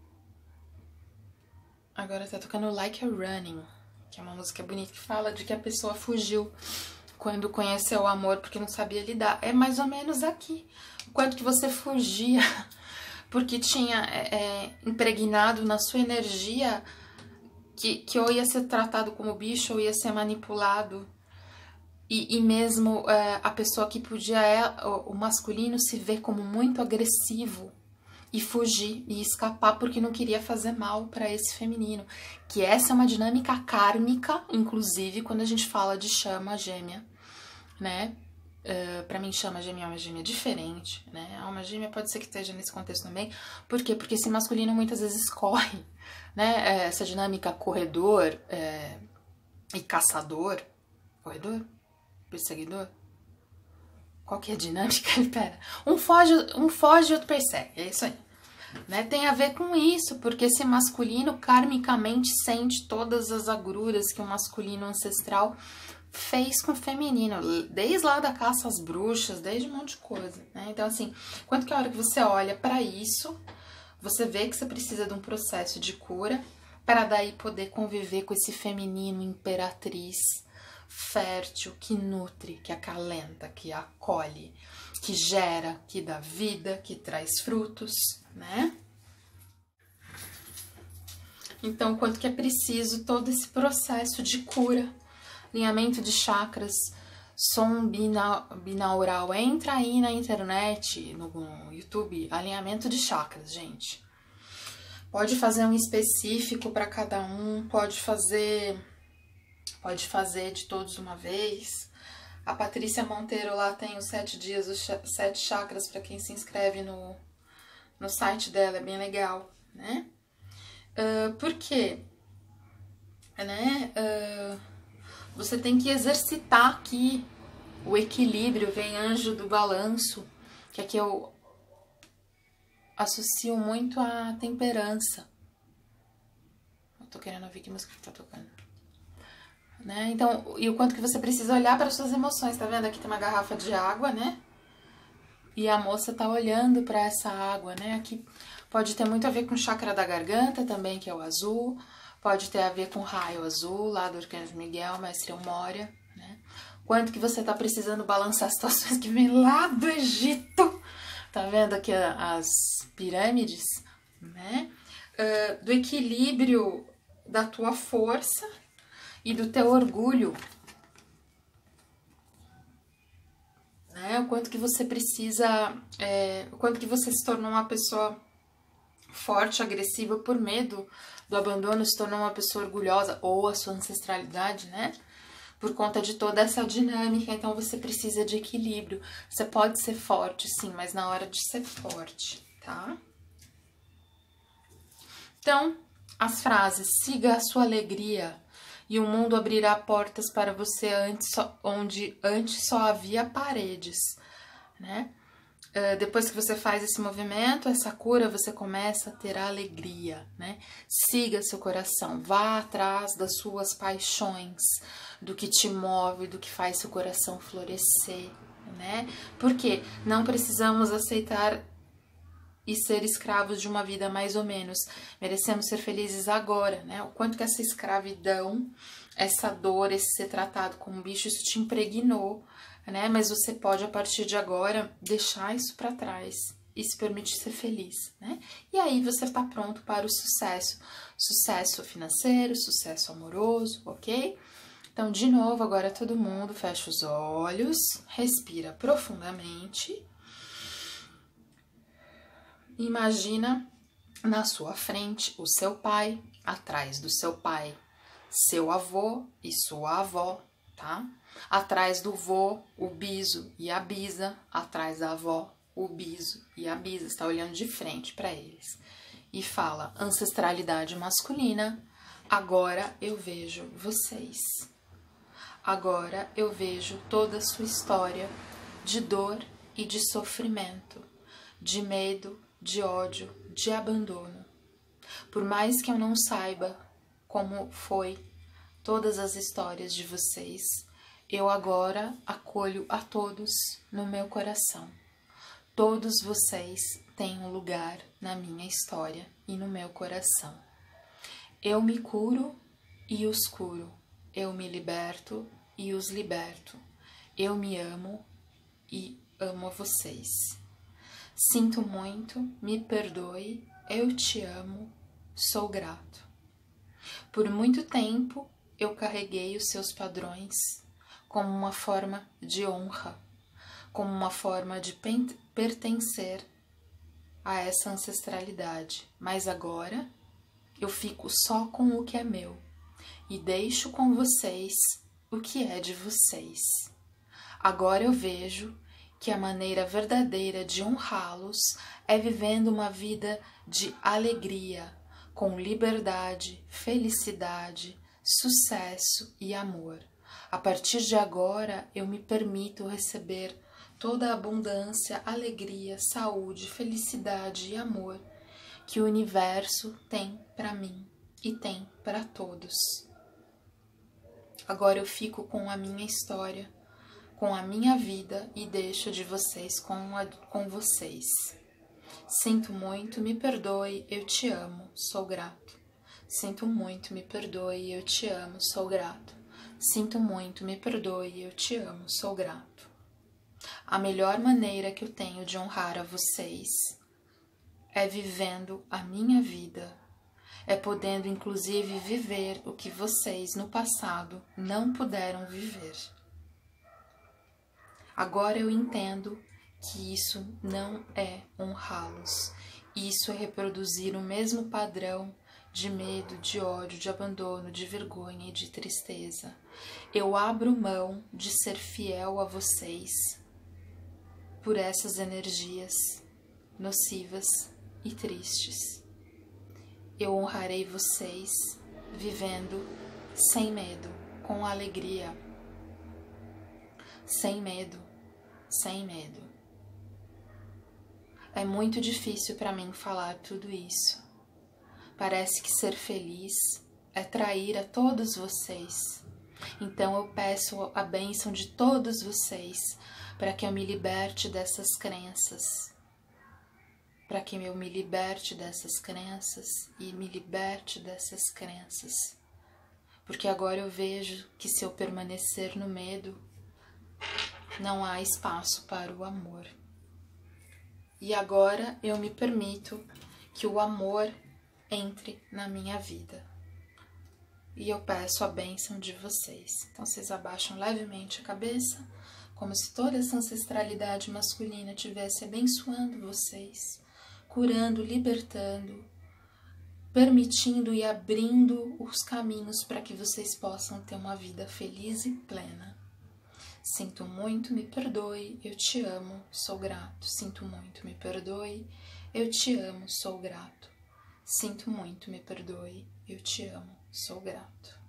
agora tá tocando Like a Running, que é uma música bonita que fala de que a pessoa fugiu quando conheceu o amor porque não sabia lidar. É mais ou menos aqui. O quanto que você fugia porque tinha é, impregnado na sua energia que, que ou ia ser tratado como bicho ou ia ser manipulado. E, e mesmo é, a pessoa que podia, é, o, o masculino, se ver como muito agressivo e fugir e escapar porque não queria fazer mal para esse feminino. Que essa é uma dinâmica kármica, inclusive, quando a gente fala de chama gêmea, né? Uh, para mim, chama gêmea é uma gêmea diferente, né? A alma gêmea pode ser que esteja nesse contexto também. Por quê? Porque esse masculino muitas vezes corre, né? Essa dinâmica corredor é, e caçador. Corredor? Perseguidor? Qual que é a dinâmica? Pera. Um foge, um foge e outro persegue. É isso aí. Né? Tem a ver com isso, porque esse masculino karmicamente sente todas as agruras que o masculino ancestral fez com o feminino, desde lá da caça às bruxas, desde um monte de coisa, né? Então, assim, quanto que a hora que você olha para isso, você vê que você precisa de um processo de cura para daí poder conviver com esse feminino imperatriz, fértil, que nutre, que acalenta, que acolhe, que gera, que dá vida, que traz frutos, né? Então, quanto que é preciso todo esse processo de cura, alinhamento de chakras, som binaural. Entra aí na internet, no YouTube, alinhamento de chakras, gente. Pode fazer um específico para cada um, pode fazer, pode fazer de todos de uma vez. A Patrícia Monteiro lá tem os sete dias, os sete chakras para quem se inscreve no, no site dela, é bem legal, né? Uh, por quê? Né? Uh, Você tem que exercitar aqui o equilíbrio, vem anjo do balanço, que aqui eu associo muito à temperança. Eu tô querendo ouvir que música que tá tocando. né? Então, e o quanto que você precisa olhar para as suas emoções, tá vendo? Aqui tem uma garrafa de água, né? E a moça tá olhando para essa água, né? Aqui pode ter muito a ver com o chakra da garganta também, que é o azul. Pode ter a ver com o raio azul, lá do Arcanjo Miguel, Mestre Moria, né? Quanto que você tá precisando balançar situações que vêm lá do Egito. Tá vendo aqui as pirâmides, né? Uh, do equilíbrio da tua força e do teu orgulho. Né? O quanto que você precisa, é, o quanto que você se tornou uma pessoa forte, agressiva por medo do abandono, se tornou uma pessoa orgulhosa, ou a sua ancestralidade, né? Por conta de toda essa dinâmica, então você precisa de equilíbrio. Você pode ser forte, sim, mas na hora de ser forte, tá? Então, as frases, siga a sua alegria e o mundo abrirá portas para você antes só, onde antes só havia paredes, né? Uh, depois que você faz esse movimento, essa cura, você começa a ter a alegria, né? Siga seu coração, vá atrás das suas paixões, do que te move, do que faz seu coração florescer, né? Porque não precisamos aceitar e ser escravos de uma vida mais ou menos. Merecemos ser felizes agora, né? O quanto que essa escravidão, essa dor, esse ser tratado como um bicho, isso te impregnou, né? Mas você pode, a partir de agora, deixar isso para trás e se permitir ser feliz, né? E aí você está pronto para o sucesso. Sucesso financeiro, sucesso amoroso, ok? Então, de novo, agora todo mundo fecha os olhos, respira profundamente. Imagina na sua frente o seu pai, atrás do seu pai, seu avô e sua avó, tá? Atrás do vô, o biso e a bisa, atrás da avó, o biso e a bisa. Está olhando de frente para eles. E fala, ancestralidade masculina, agora eu vejo vocês. Agora eu vejo toda a sua história de dor e de sofrimento, de medo, de ódio, de abandono. Por mais que eu não saiba como foi todas as histórias de vocês, eu agora acolho a todos no meu coração. Todos vocês têm um lugar na minha história e no meu coração. Eu me curo e os curo. Eu me liberto e os liberto. Eu me amo e amo a vocês. Sinto muito, me perdoe, eu te amo, sou grato. Por muito tempo eu carreguei os seus padrões como uma forma de honra, como uma forma de pertencer a essa ancestralidade. Mas agora eu fico só com o que é meu e deixo com vocês o que é de vocês. Agora eu vejo que a maneira verdadeira de honrá-los é vivendo uma vida de alegria, com liberdade, felicidade, sucesso e amor. A partir de agora, eu me permito receber toda a abundância, alegria, saúde, felicidade e amor que o universo tem para mim e tem para todos. Agora eu fico com a minha história, com a minha vida e deixo de vocês com, a, com vocês. Sinto muito, me perdoe, eu te amo, sou grato. Sinto muito, me perdoe, eu te amo, sou grato. Sinto muito, me perdoe, eu te amo, sou grato. A melhor maneira que eu tenho de honrar a vocês é vivendo a minha vida, é podendo inclusive viver o que vocês no passado não puderam viver. Agora eu entendo que isso não é honrá-los. Isso é reproduzir o mesmo padrão de medo, de ódio, de abandono, de vergonha e de tristeza. Eu abro mão de ser fiel a vocês por essas energias nocivas e tristes. Eu honrarei vocês vivendo sem medo, com alegria, sem medo. Sem medo. É muito difícil para mim falar tudo isso. Parece que ser feliz é trair a todos vocês. Então eu peço a bênção de todos vocês para que eu me liberte dessas crenças, para que eu me liberte dessas crenças e me liberte dessas crenças. Porque agora eu vejo que se eu permanecer no medo, não há espaço para o amor. E agora eu me permito que o amor entre na minha vida. E eu peço a bênção de vocês. Então vocês abaixam levemente a cabeça, como se toda essa ancestralidade masculina estivesse abençoando vocês, curando, libertando, permitindo e abrindo os caminhos para que vocês possam ter uma vida feliz e plena. Sinto muito, me perdoe, eu te amo, sou grato. Sinto muito, me perdoe, eu te amo, sou grato. Sinto muito, me perdoe, eu te amo, sou grato.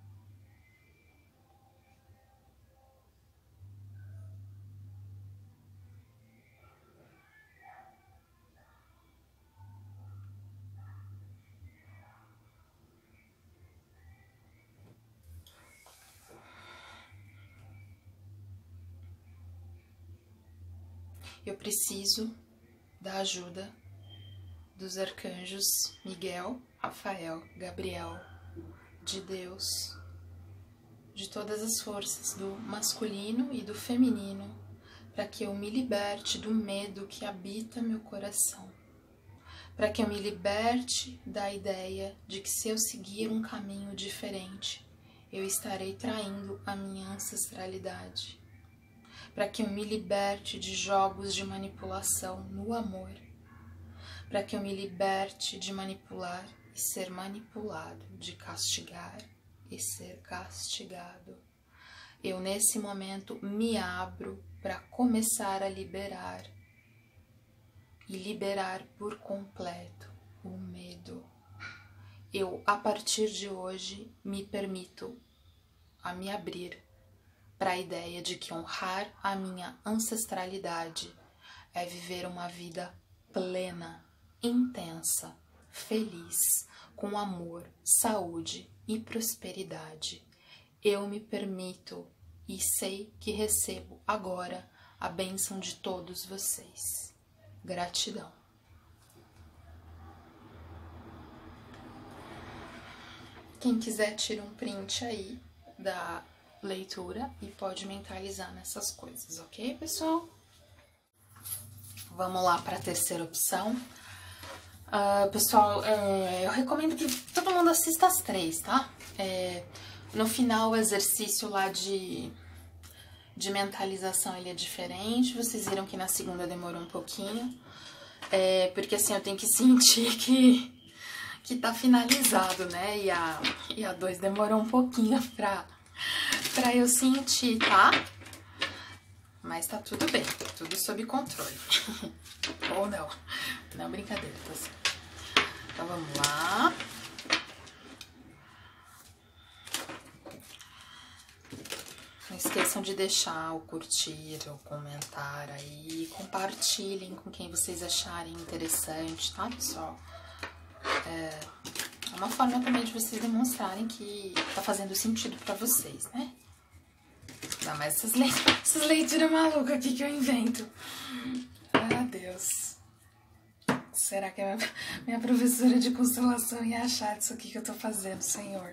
Eu preciso da ajuda dos arcanjos Miguel, Rafael, Gabriel, de Deus, de todas as forças do masculino e do feminino, para que eu me liberte do medo que habita meu coração, para que eu me liberte da ideia de que se eu seguir um caminho diferente, eu estarei traindo a minha ancestralidade, para que eu me liberte de jogos de manipulação no amor, para que eu me liberte de manipular e ser manipulado, de castigar e ser castigado. Eu, nesse momento, me abro para começar a liberar e liberar por completo o medo. Eu, a partir de hoje, me permito a me abrir para a ideia de que honrar a minha ancestralidade é viver uma vida plena, intensa, feliz, com amor, saúde e prosperidade. Eu me permito e sei que recebo agora a bênção de todos vocês. Gratidão. Quem quiser tira um print aí da leitura e pode mentalizar nessas coisas, ok, pessoal? Vamos lá para a terceira opção. Uh, pessoal, é, eu recomendo que todo mundo assista as três, tá? É, no final, o exercício lá de, de mentalização ele é diferente. Vocês viram que na segunda demorou um pouquinho. É, porque assim, eu tenho que sentir que, que tá finalizado, né? E a, e a dois demorou um pouquinho pra... pra eu sentir, tá? Mas tá tudo bem, tudo sob controle. Ou não. Não, brincadeira, tá certo. Então vamos lá. Não esqueçam de deixar o curtir, o comentar aí. Compartilhem com quem vocês acharem interessante, tá, pessoal? É... É uma forma também de vocês demonstrarem que tá fazendo sentido pra vocês, né? Ainda mais essas, le... essas leituras malucas aqui que eu invento. Ah, Deus. Será que a minha, minha professora de constelação ia achar disso aqui que eu tô fazendo, Senhor?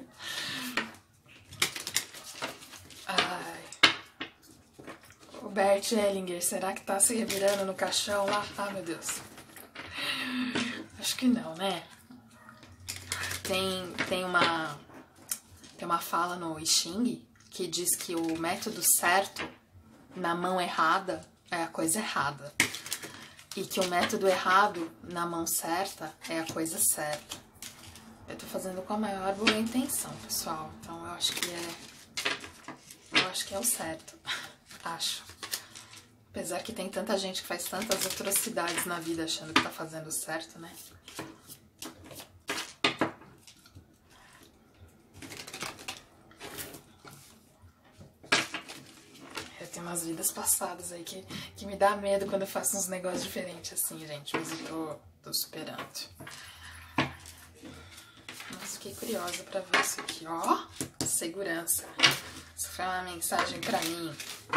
Ai. O Bert Hellinger, será que tá se revirando no caixão lá? Ah, meu Deus. Acho que não, né? Tem, tem, uma, tem uma fala no I Ching que diz que o método certo na mão errada é a coisa errada. E que o método errado na mão certa é a coisa certa. Eu tô fazendo com a maior boa intenção, pessoal. Então eu acho que é... Eu acho que é o certo. Acho. Apesar que tem tanta gente que faz tantas atrocidades na vida achando que tá fazendo certo, né? Tem umas vidas passadas aí que, que me dá medo quando eu faço uns negócios diferentes assim, gente. Mas eu tô, tô superando. Nossa, fiquei curiosa pra ver isso aqui, ó. Segurança. Essa foi uma mensagem pra mim.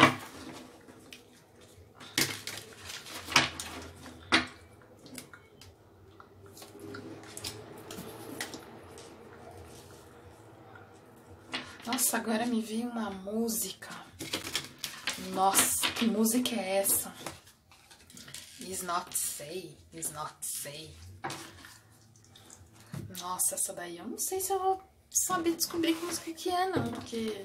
Nossa, agora me veio uma música. Nossa, que música é essa? Is not say, is not say. Nossa, essa daí eu não sei se eu vou saber descobrir que música que é, não, porque...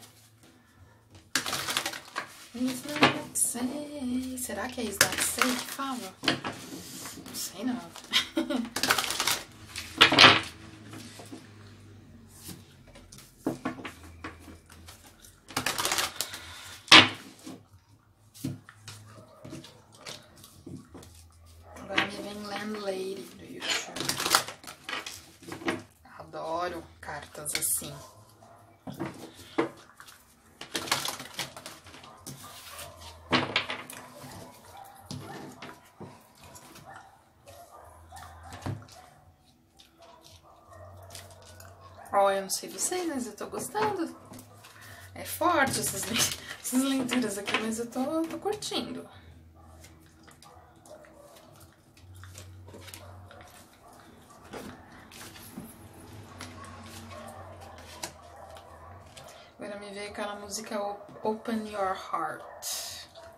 Is not say... Será que é is not say que fala? Não sei, não. Agora me vem Landlady do YouTube. Adoro cartas assim. Ó, oh, eu não sei vocês, mas eu tô gostando. É forte essas, essas leituras aqui, mas eu tô, tô curtindo. Agora me veio aquela música Open Your Heart.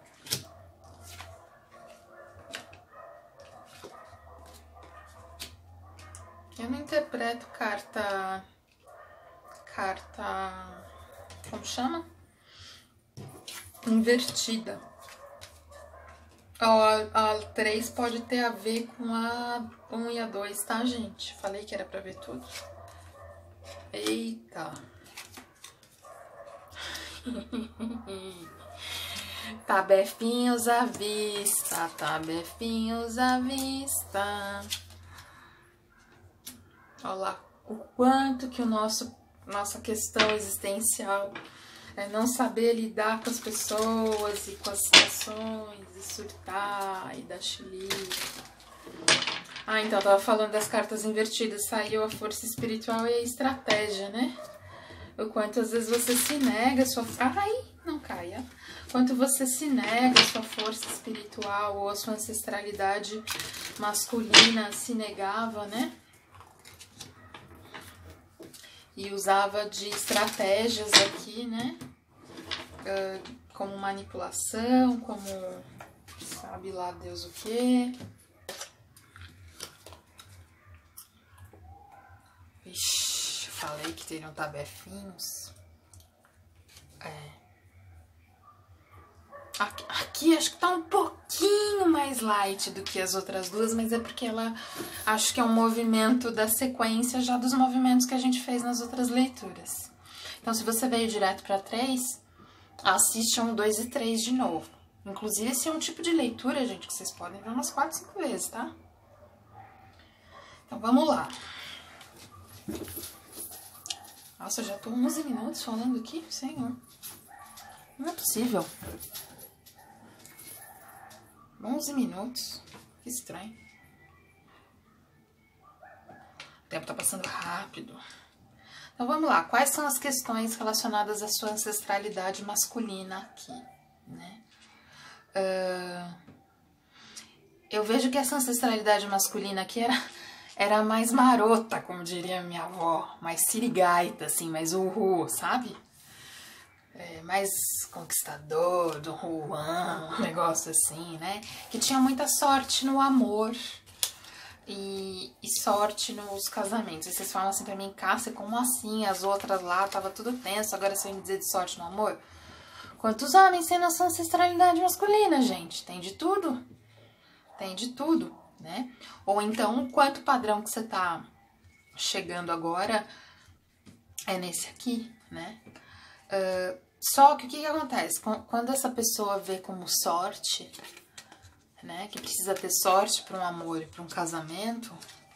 Eu não interpreto carta... Carta... Como chama? Invertida. A, a três pode ter a ver com a um e a dois, tá, gente? Falei que era pra ver tudo. Eita. Tabefinhos à vista, tabefinhos à vista. Olha lá o quanto que o nosso, nossa questão existencial é não saber lidar com as pessoas e com as situações, e surtar, e dar chilique. Ah, então, eu tava falando das cartas invertidas, saiu a força espiritual e a estratégia, né? O quanto às vezes você se nega a sua... Ai, não caia. Quanto você se nega a sua força espiritual ou a sua ancestralidade masculina se negava, né? E usava de estratégias aqui, né? Uh, como manipulação, como sabe lá Deus o quê. Ixi, falei que teriam tabefinhos. É. Aqui, aqui acho que tá um pouquinho mais light do que as outras duas, mas é porque ela acho que é um movimento da sequência já dos movimentos que a gente fez nas outras leituras. Então, se você veio direto para três, assiste um, dois e três de novo. Inclusive, esse é um tipo de leitura, gente, que vocês podem ver umas quatro, cinco vezes, tá? Então, vamos lá. Nossa, eu já tô onze minutos falando aqui, senhor. Não é possível. onze minutos. Que estranho. O tempo tá passando rápido. Então, vamos lá. Quais são as questões relacionadas à sua ancestralidade masculina aqui, né? Uh, eu vejo que essa ancestralidade masculina aqui era, era mais marota, como diria minha avó. Mais sirigaita, assim, mais uhul, sabe? É, mais conquistador, do Juan, um negócio assim, né? Que tinha muita sorte no amor e, e sorte nos casamentos. E vocês falam assim pra mim, Cássia, como assim? As outras lá, tava tudo tenso, agora você vai me dizer de sorte no amor? Quantos homens têm nossa ancestralidade masculina, gente? Tem de tudo. Tem de tudo, né? Ou então, quanto padrão que você tá chegando agora é nesse aqui, né? Uh, Só que o que, que acontece? Quando essa pessoa vê como sorte, né, que precisa ter sorte para um amor e para um casamento,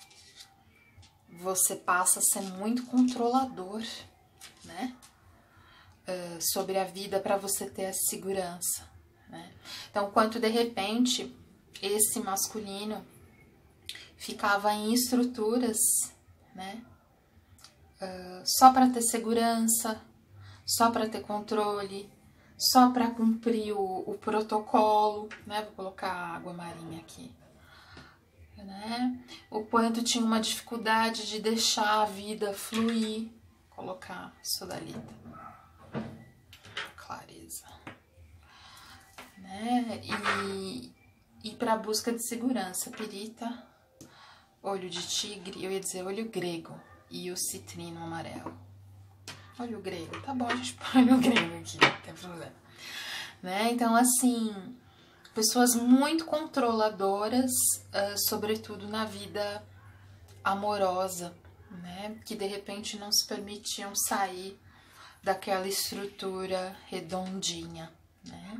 você passa a ser muito controlador, né, uh, sobre a vida para você ter a segurança, né? Então, quando de repente esse masculino ficava em estruturas, né, uh, só para ter segurança, só para ter controle, só para cumprir o, o protocolo, né? Vou colocar água marinha aqui, né? O quanto tinha uma dificuldade de deixar a vida fluir, colocar sodalita, clareza, né? E, e para busca de segurança, pirita, olho de tigre, eu ia dizer olho grego, e o citrino amarelo. Olho grego, tá bom, a gente põe olho grego aqui, não tem problema. Né? Então, assim, pessoas muito controladoras, uh, sobretudo na vida amorosa, né? Que de repente não se permitiam sair daquela estrutura redondinha, né?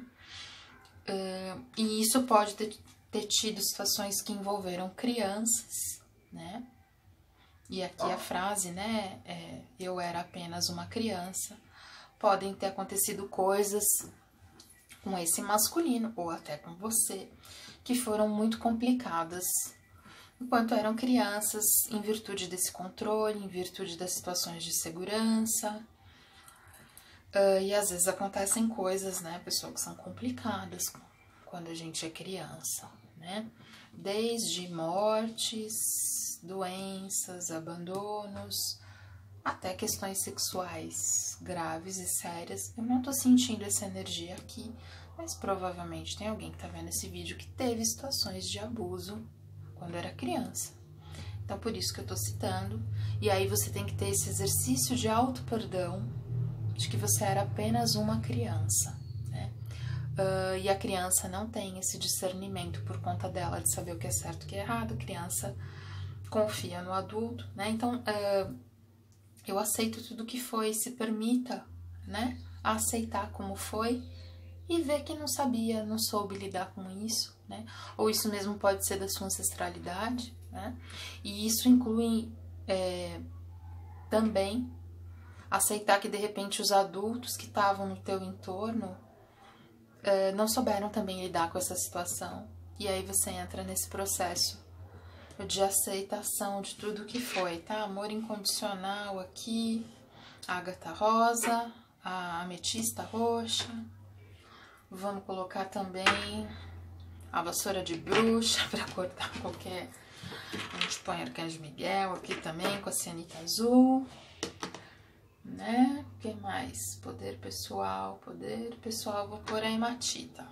Uh, e isso pode ter, ter tido situações que envolveram crianças, né? E aqui a frase, né, é, eu era apenas uma criança. Podem ter acontecido coisas com esse masculino, ou até com você, que foram muito complicadas enquanto eram crianças, em virtude desse controle, em virtude das situações de segurança. Uh, e às vezes acontecem coisas, né, pessoal, que são complicadas quando a gente é criança, né? Desde mortes, doenças, abandonos, até questões sexuais graves e sérias. Eu não tô sentindo essa energia aqui, mas provavelmente tem alguém que tá vendo esse vídeo que teve situações de abuso quando era criança. Então, por isso que eu tô citando. E aí você tem que ter esse exercício de auto-perdão, de que você era apenas uma criança, né? Uh, e a criança não tem esse discernimento por conta dela, de saber o que é certo e o que é errado. A criança confia no adulto, né? Então, uh, eu aceito tudo que foi, se permita, né? A aceitar como foi e ver que não sabia, não soube lidar com isso, né? Ou isso mesmo pode ser da sua ancestralidade, né? E isso inclui é, também aceitar que de repente os adultos que estavam no teu entorno é, não souberam também lidar com essa situação. E aí você entra nesse processo de aceitação de tudo que foi, tá? Amor incondicional aqui, ágata rosa, a ametista roxa. Vamos colocar também a vassoura de bruxa para cortar qualquer... A gente põe Arcanjo Miguel aqui também com a cianita azul, né? O que mais? Poder pessoal, poder pessoal, vou pôr a hematita.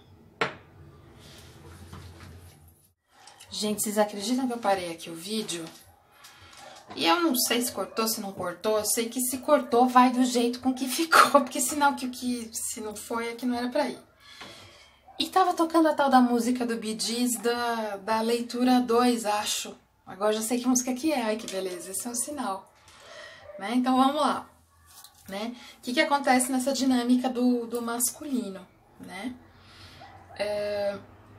Gente, vocês acreditam que eu parei aqui o vídeo? E eu não sei se cortou, se não cortou. Eu sei que se cortou, vai do jeito com que ficou. Porque sinal que o que se não foi é que não era pra ir. E tava tocando a tal da música do Bee Gees da, da leitura dois, acho. Agora já sei que música que é. Ai, que beleza. Esse é um sinal. Né? Então vamos lá. Né? O que que acontece nessa dinâmica do, do masculino? Né? É...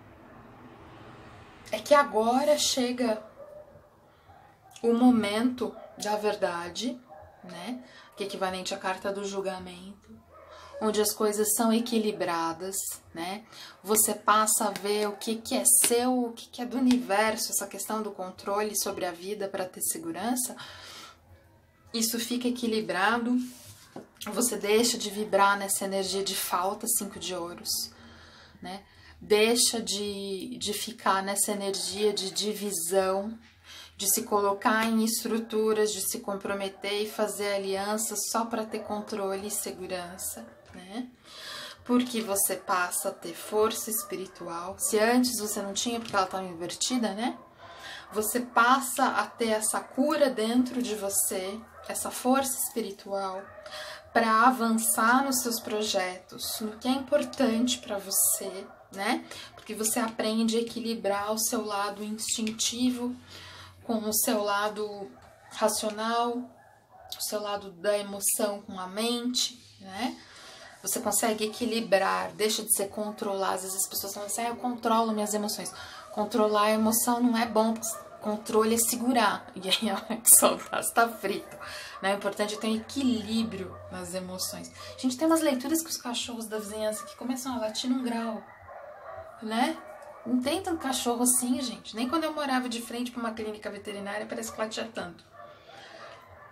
É que agora chega o momento da verdade, né? Que é equivalente à carta do julgamento, onde as coisas são equilibradas, né? Você passa a ver o que, que é seu, o que, que é do universo, essa questão do controle sobre a vida para ter segurança. Isso fica equilibrado, você deixa de vibrar nessa energia de falta, cinco de ouros, né? Deixa de, de ficar nessa energia de divisão, de se colocar em estruturas, de se comprometer e fazer alianças só para ter controle e segurança, né? Porque você passa a ter força espiritual. Se antes você não tinha, porque ela estava invertida, né? Você passa a ter essa cura dentro de você, essa força espiritual, para avançar nos seus projetos, no que é importante para você, né? Porque você aprende a equilibrar o seu lado instintivo com o seu lado racional, o seu lado da emoção com a mente, né? Você consegue equilibrar, deixa de ser controlar. Às vezes as pessoas falam assim, ah, eu controlo minhas emoções. Controlar a emoção não é bom, controle é segurar. E aí a hora que soltar, você tá frito. Né? O importante é ter um equilíbrio nas emoções. A gente tem umas leituras que os cachorros da vizinhança que começam a latir num grau, né? Não tem tanto cachorro assim, gente. Nem quando eu morava de frente para uma clínica veterinária parece que latia tanto.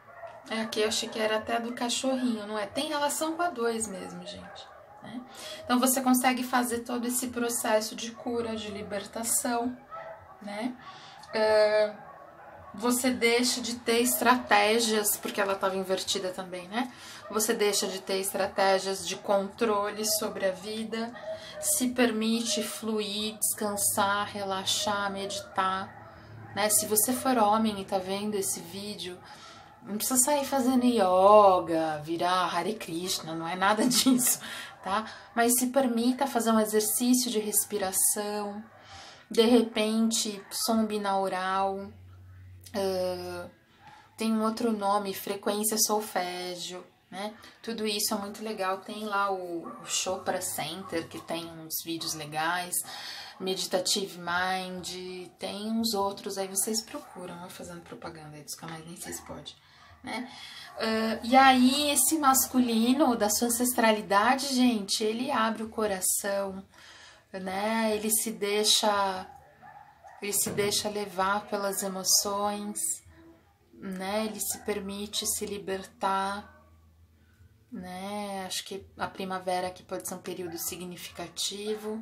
É, aqui eu achei que era até do cachorrinho, não é? Tem relação com a dois mesmo, gente. Né? Então você consegue fazer todo esse processo de cura, de libertação, né? Uh, você deixa de ter estratégias, porque ela estava invertida também, né? Você deixa de ter estratégias de controle sobre a vida, se permite fluir, descansar, relaxar, meditar, né? Se você for homem e tá vendo esse vídeo, não precisa sair fazendo yoga, virar Hare Krishna, não é nada disso, tá? Mas se permita fazer um exercício de respiração, de repente, som binaural, uh, tem um outro nome, frequência solfégio, né? Tudo isso é muito legal. Tem lá o, o Chopra Center, que tem uns vídeos legais, Meditative Mind, tem uns outros, aí vocês procuram, eu fazendo propaganda aí dos canais, nem sei se pode, né? Uh, e aí esse masculino da sua ancestralidade, gente, ele abre o coração, né? Ele se deixa, ele se deixa levar pelas emoções, né? Ele se permite se libertar, né? Acho que a primavera aqui pode ser um período significativo,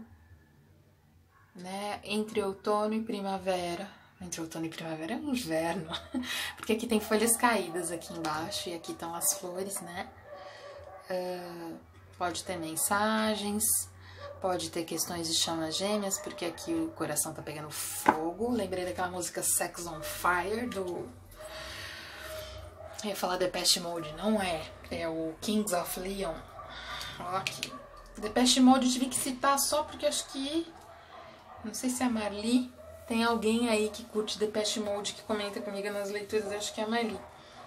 né? Entre outono e primavera. Entre outono e primavera é um inverno, porque aqui tem folhas caídas aqui embaixo e aqui estão as flores, né? Uh, pode ter mensagens, pode ter questões de chamas gêmeas, porque aqui o coração tá pegando fogo. Lembrei daquela música Sex on Fire do... Eu ia falar Depeche Mode, não é, é o Kings of Leon. Ó aqui. Depeche Mode eu tive que citar só porque acho que, não sei se é a Marli, tem alguém aí que curte Depeche Mode que comenta comigo nas leituras, acho que é a Marli.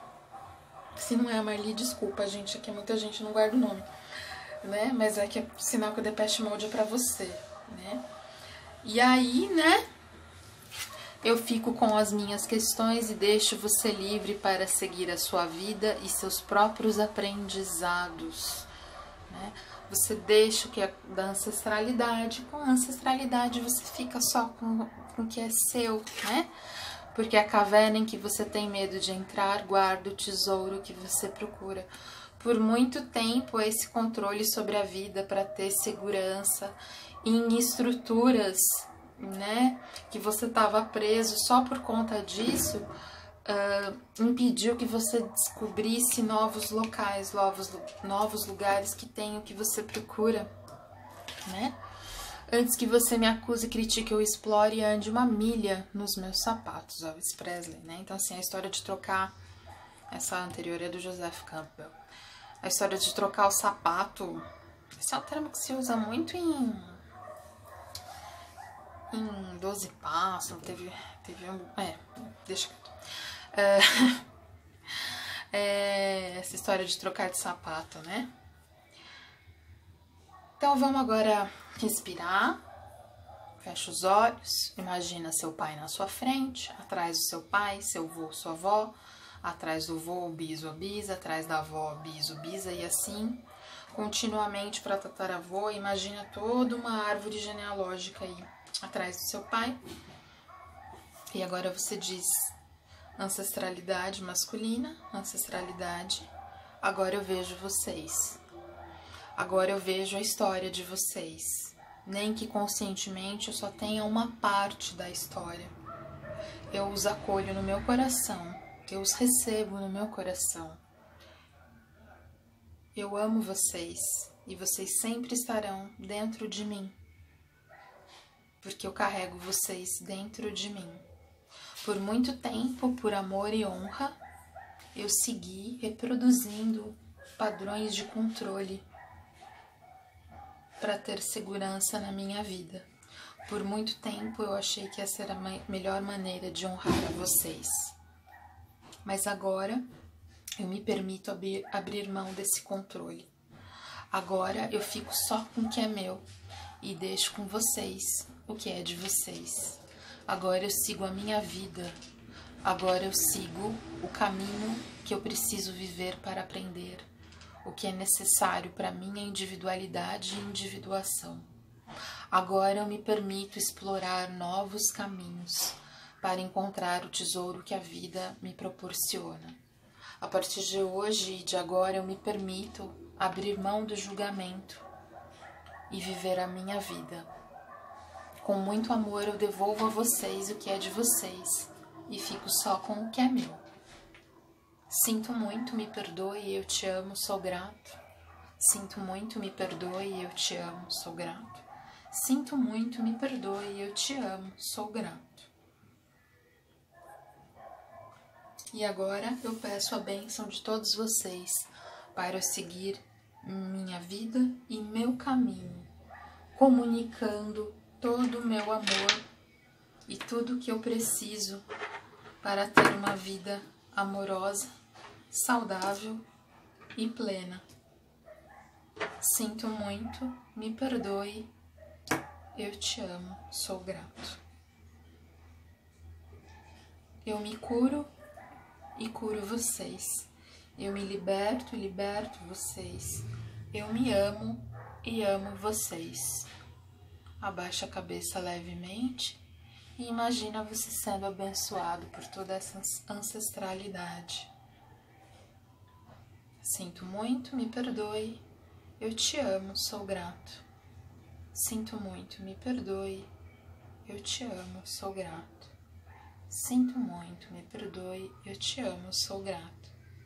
Se não é a Marli, desculpa, gente, aqui é muita gente, não guarda o nome, né? Mas é que é sinal que o Depeche Mode é pra você, né? E aí, né? Eu fico com as minhas questões e deixo você livre para seguir a sua vida e seus próprios aprendizados, né? Você deixa o que é da ancestralidade, com a ancestralidade você fica só com, com o que é seu, né? Porque a caverna em que você tem medo de entrar guarda o tesouro que você procura. Por muito tempo, esse controle sobre a vida para ter segurança em estruturas, né, que você estava preso só por conta disso, uh, impediu que você descobrisse novos locais, novos, novos lugares que tem o que você procura, né? Antes que você me acuse, critique ou explore, ande uma milha nos meus sapatos, Elvis Presley, né? Então, assim, a história de trocar, essa anterior é do Joseph Campbell, a história de trocar o sapato, esse é um termo que se usa muito em em doze passos, teve, teve um, é, deixa quieto, é, é, essa história de trocar de sapato, né? Então vamos agora respirar, fecha os olhos, imagina seu pai na sua frente, atrás do seu pai, seu vô, sua avó, atrás do vô, o biso, a bisa, atrás da avó, biso, bisa e assim, continuamente para tataravô, imagina toda uma árvore genealógica aí, atrás do seu pai. E agora você diz ancestralidade masculina, ancestralidade, agora eu vejo vocês. Agora eu vejo a história de vocês. Nem que conscientemente eu só tenha uma parte da história. Eu os acolho no meu coração, eu os recebo no meu coração. Eu amo vocês e vocês sempre estarão dentro de mim. Porque eu carrego vocês dentro de mim. Por muito tempo, por amor e honra, eu segui reproduzindo padrões de controle para ter segurança na minha vida. Por muito tempo eu achei que essa era a melhor maneira de honrar a vocês. Mas agora eu me permito abrir, abrir mão desse controle. Agora eu fico só com o que é meu e deixo com vocês o que é de vocês. Agora eu sigo a minha vida. Agora eu sigo o caminho que eu preciso viver para aprender o que é necessário para minha individualidade e individuação. Agora eu me permito explorar novos caminhos para encontrar o tesouro que a vida me proporciona. A partir de hoje e de agora eu me permito abrir mão do julgamento e viver a minha vida. Com muito amor eu devolvo a vocês o que é de vocês e fico só com o que é meu. Sinto muito, me perdoe, eu te amo, sou grato. Sinto muito, me perdoe, eu te amo, sou grato. Sinto muito, me perdoe, eu te amo, sou grato. E agora eu peço a bênção de todos vocês para eu seguir minha vida e meu caminho, comunicando todo o meu amor e tudo o que eu preciso para ter uma vida amorosa, saudável e plena. Sinto muito, me perdoe, eu te amo, sou grato. Eu me curo e curo vocês. Eu me liberto e liberto vocês. Eu me amo e amo vocês. Abaixa a cabeça levemente e imagina você sendo abençoado por toda essa ancestralidade. Sinto muito, me perdoe, eu te amo, sou grato. Sinto muito, me perdoe, eu te amo, sou grato. Sinto muito, me perdoe, eu te amo, sou grato.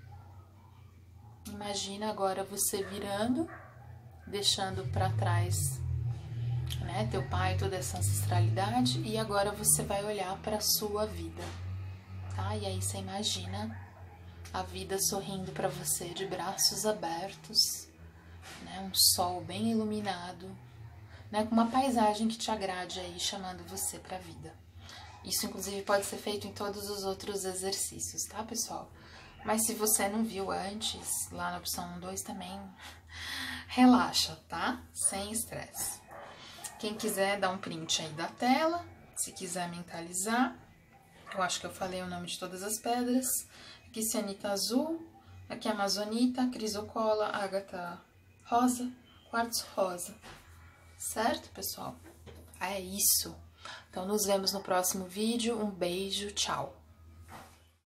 Imagina agora você virando, deixando para trás, né, teu pai, toda essa ancestralidade, e agora você vai olhar para a sua vida, tá? E aí você imagina a vida sorrindo para você de braços abertos, né, um sol bem iluminado, né, com uma paisagem que te agrade aí, chamando você para a vida. Isso, inclusive, pode ser feito em todos os outros exercícios, tá, pessoal? Mas se você não viu antes, lá na opção um, dois também, relaxa, tá? Sem estresse. Quem quiser dar um print aí da tela, se quiser mentalizar, eu acho que eu falei o nome de todas as pedras. Aqui cianita azul, aqui amazonita, crisocola, ágata rosa, quartzo rosa. Certo, pessoal? É isso. Então, nos vemos no próximo vídeo. Um beijo, tchau!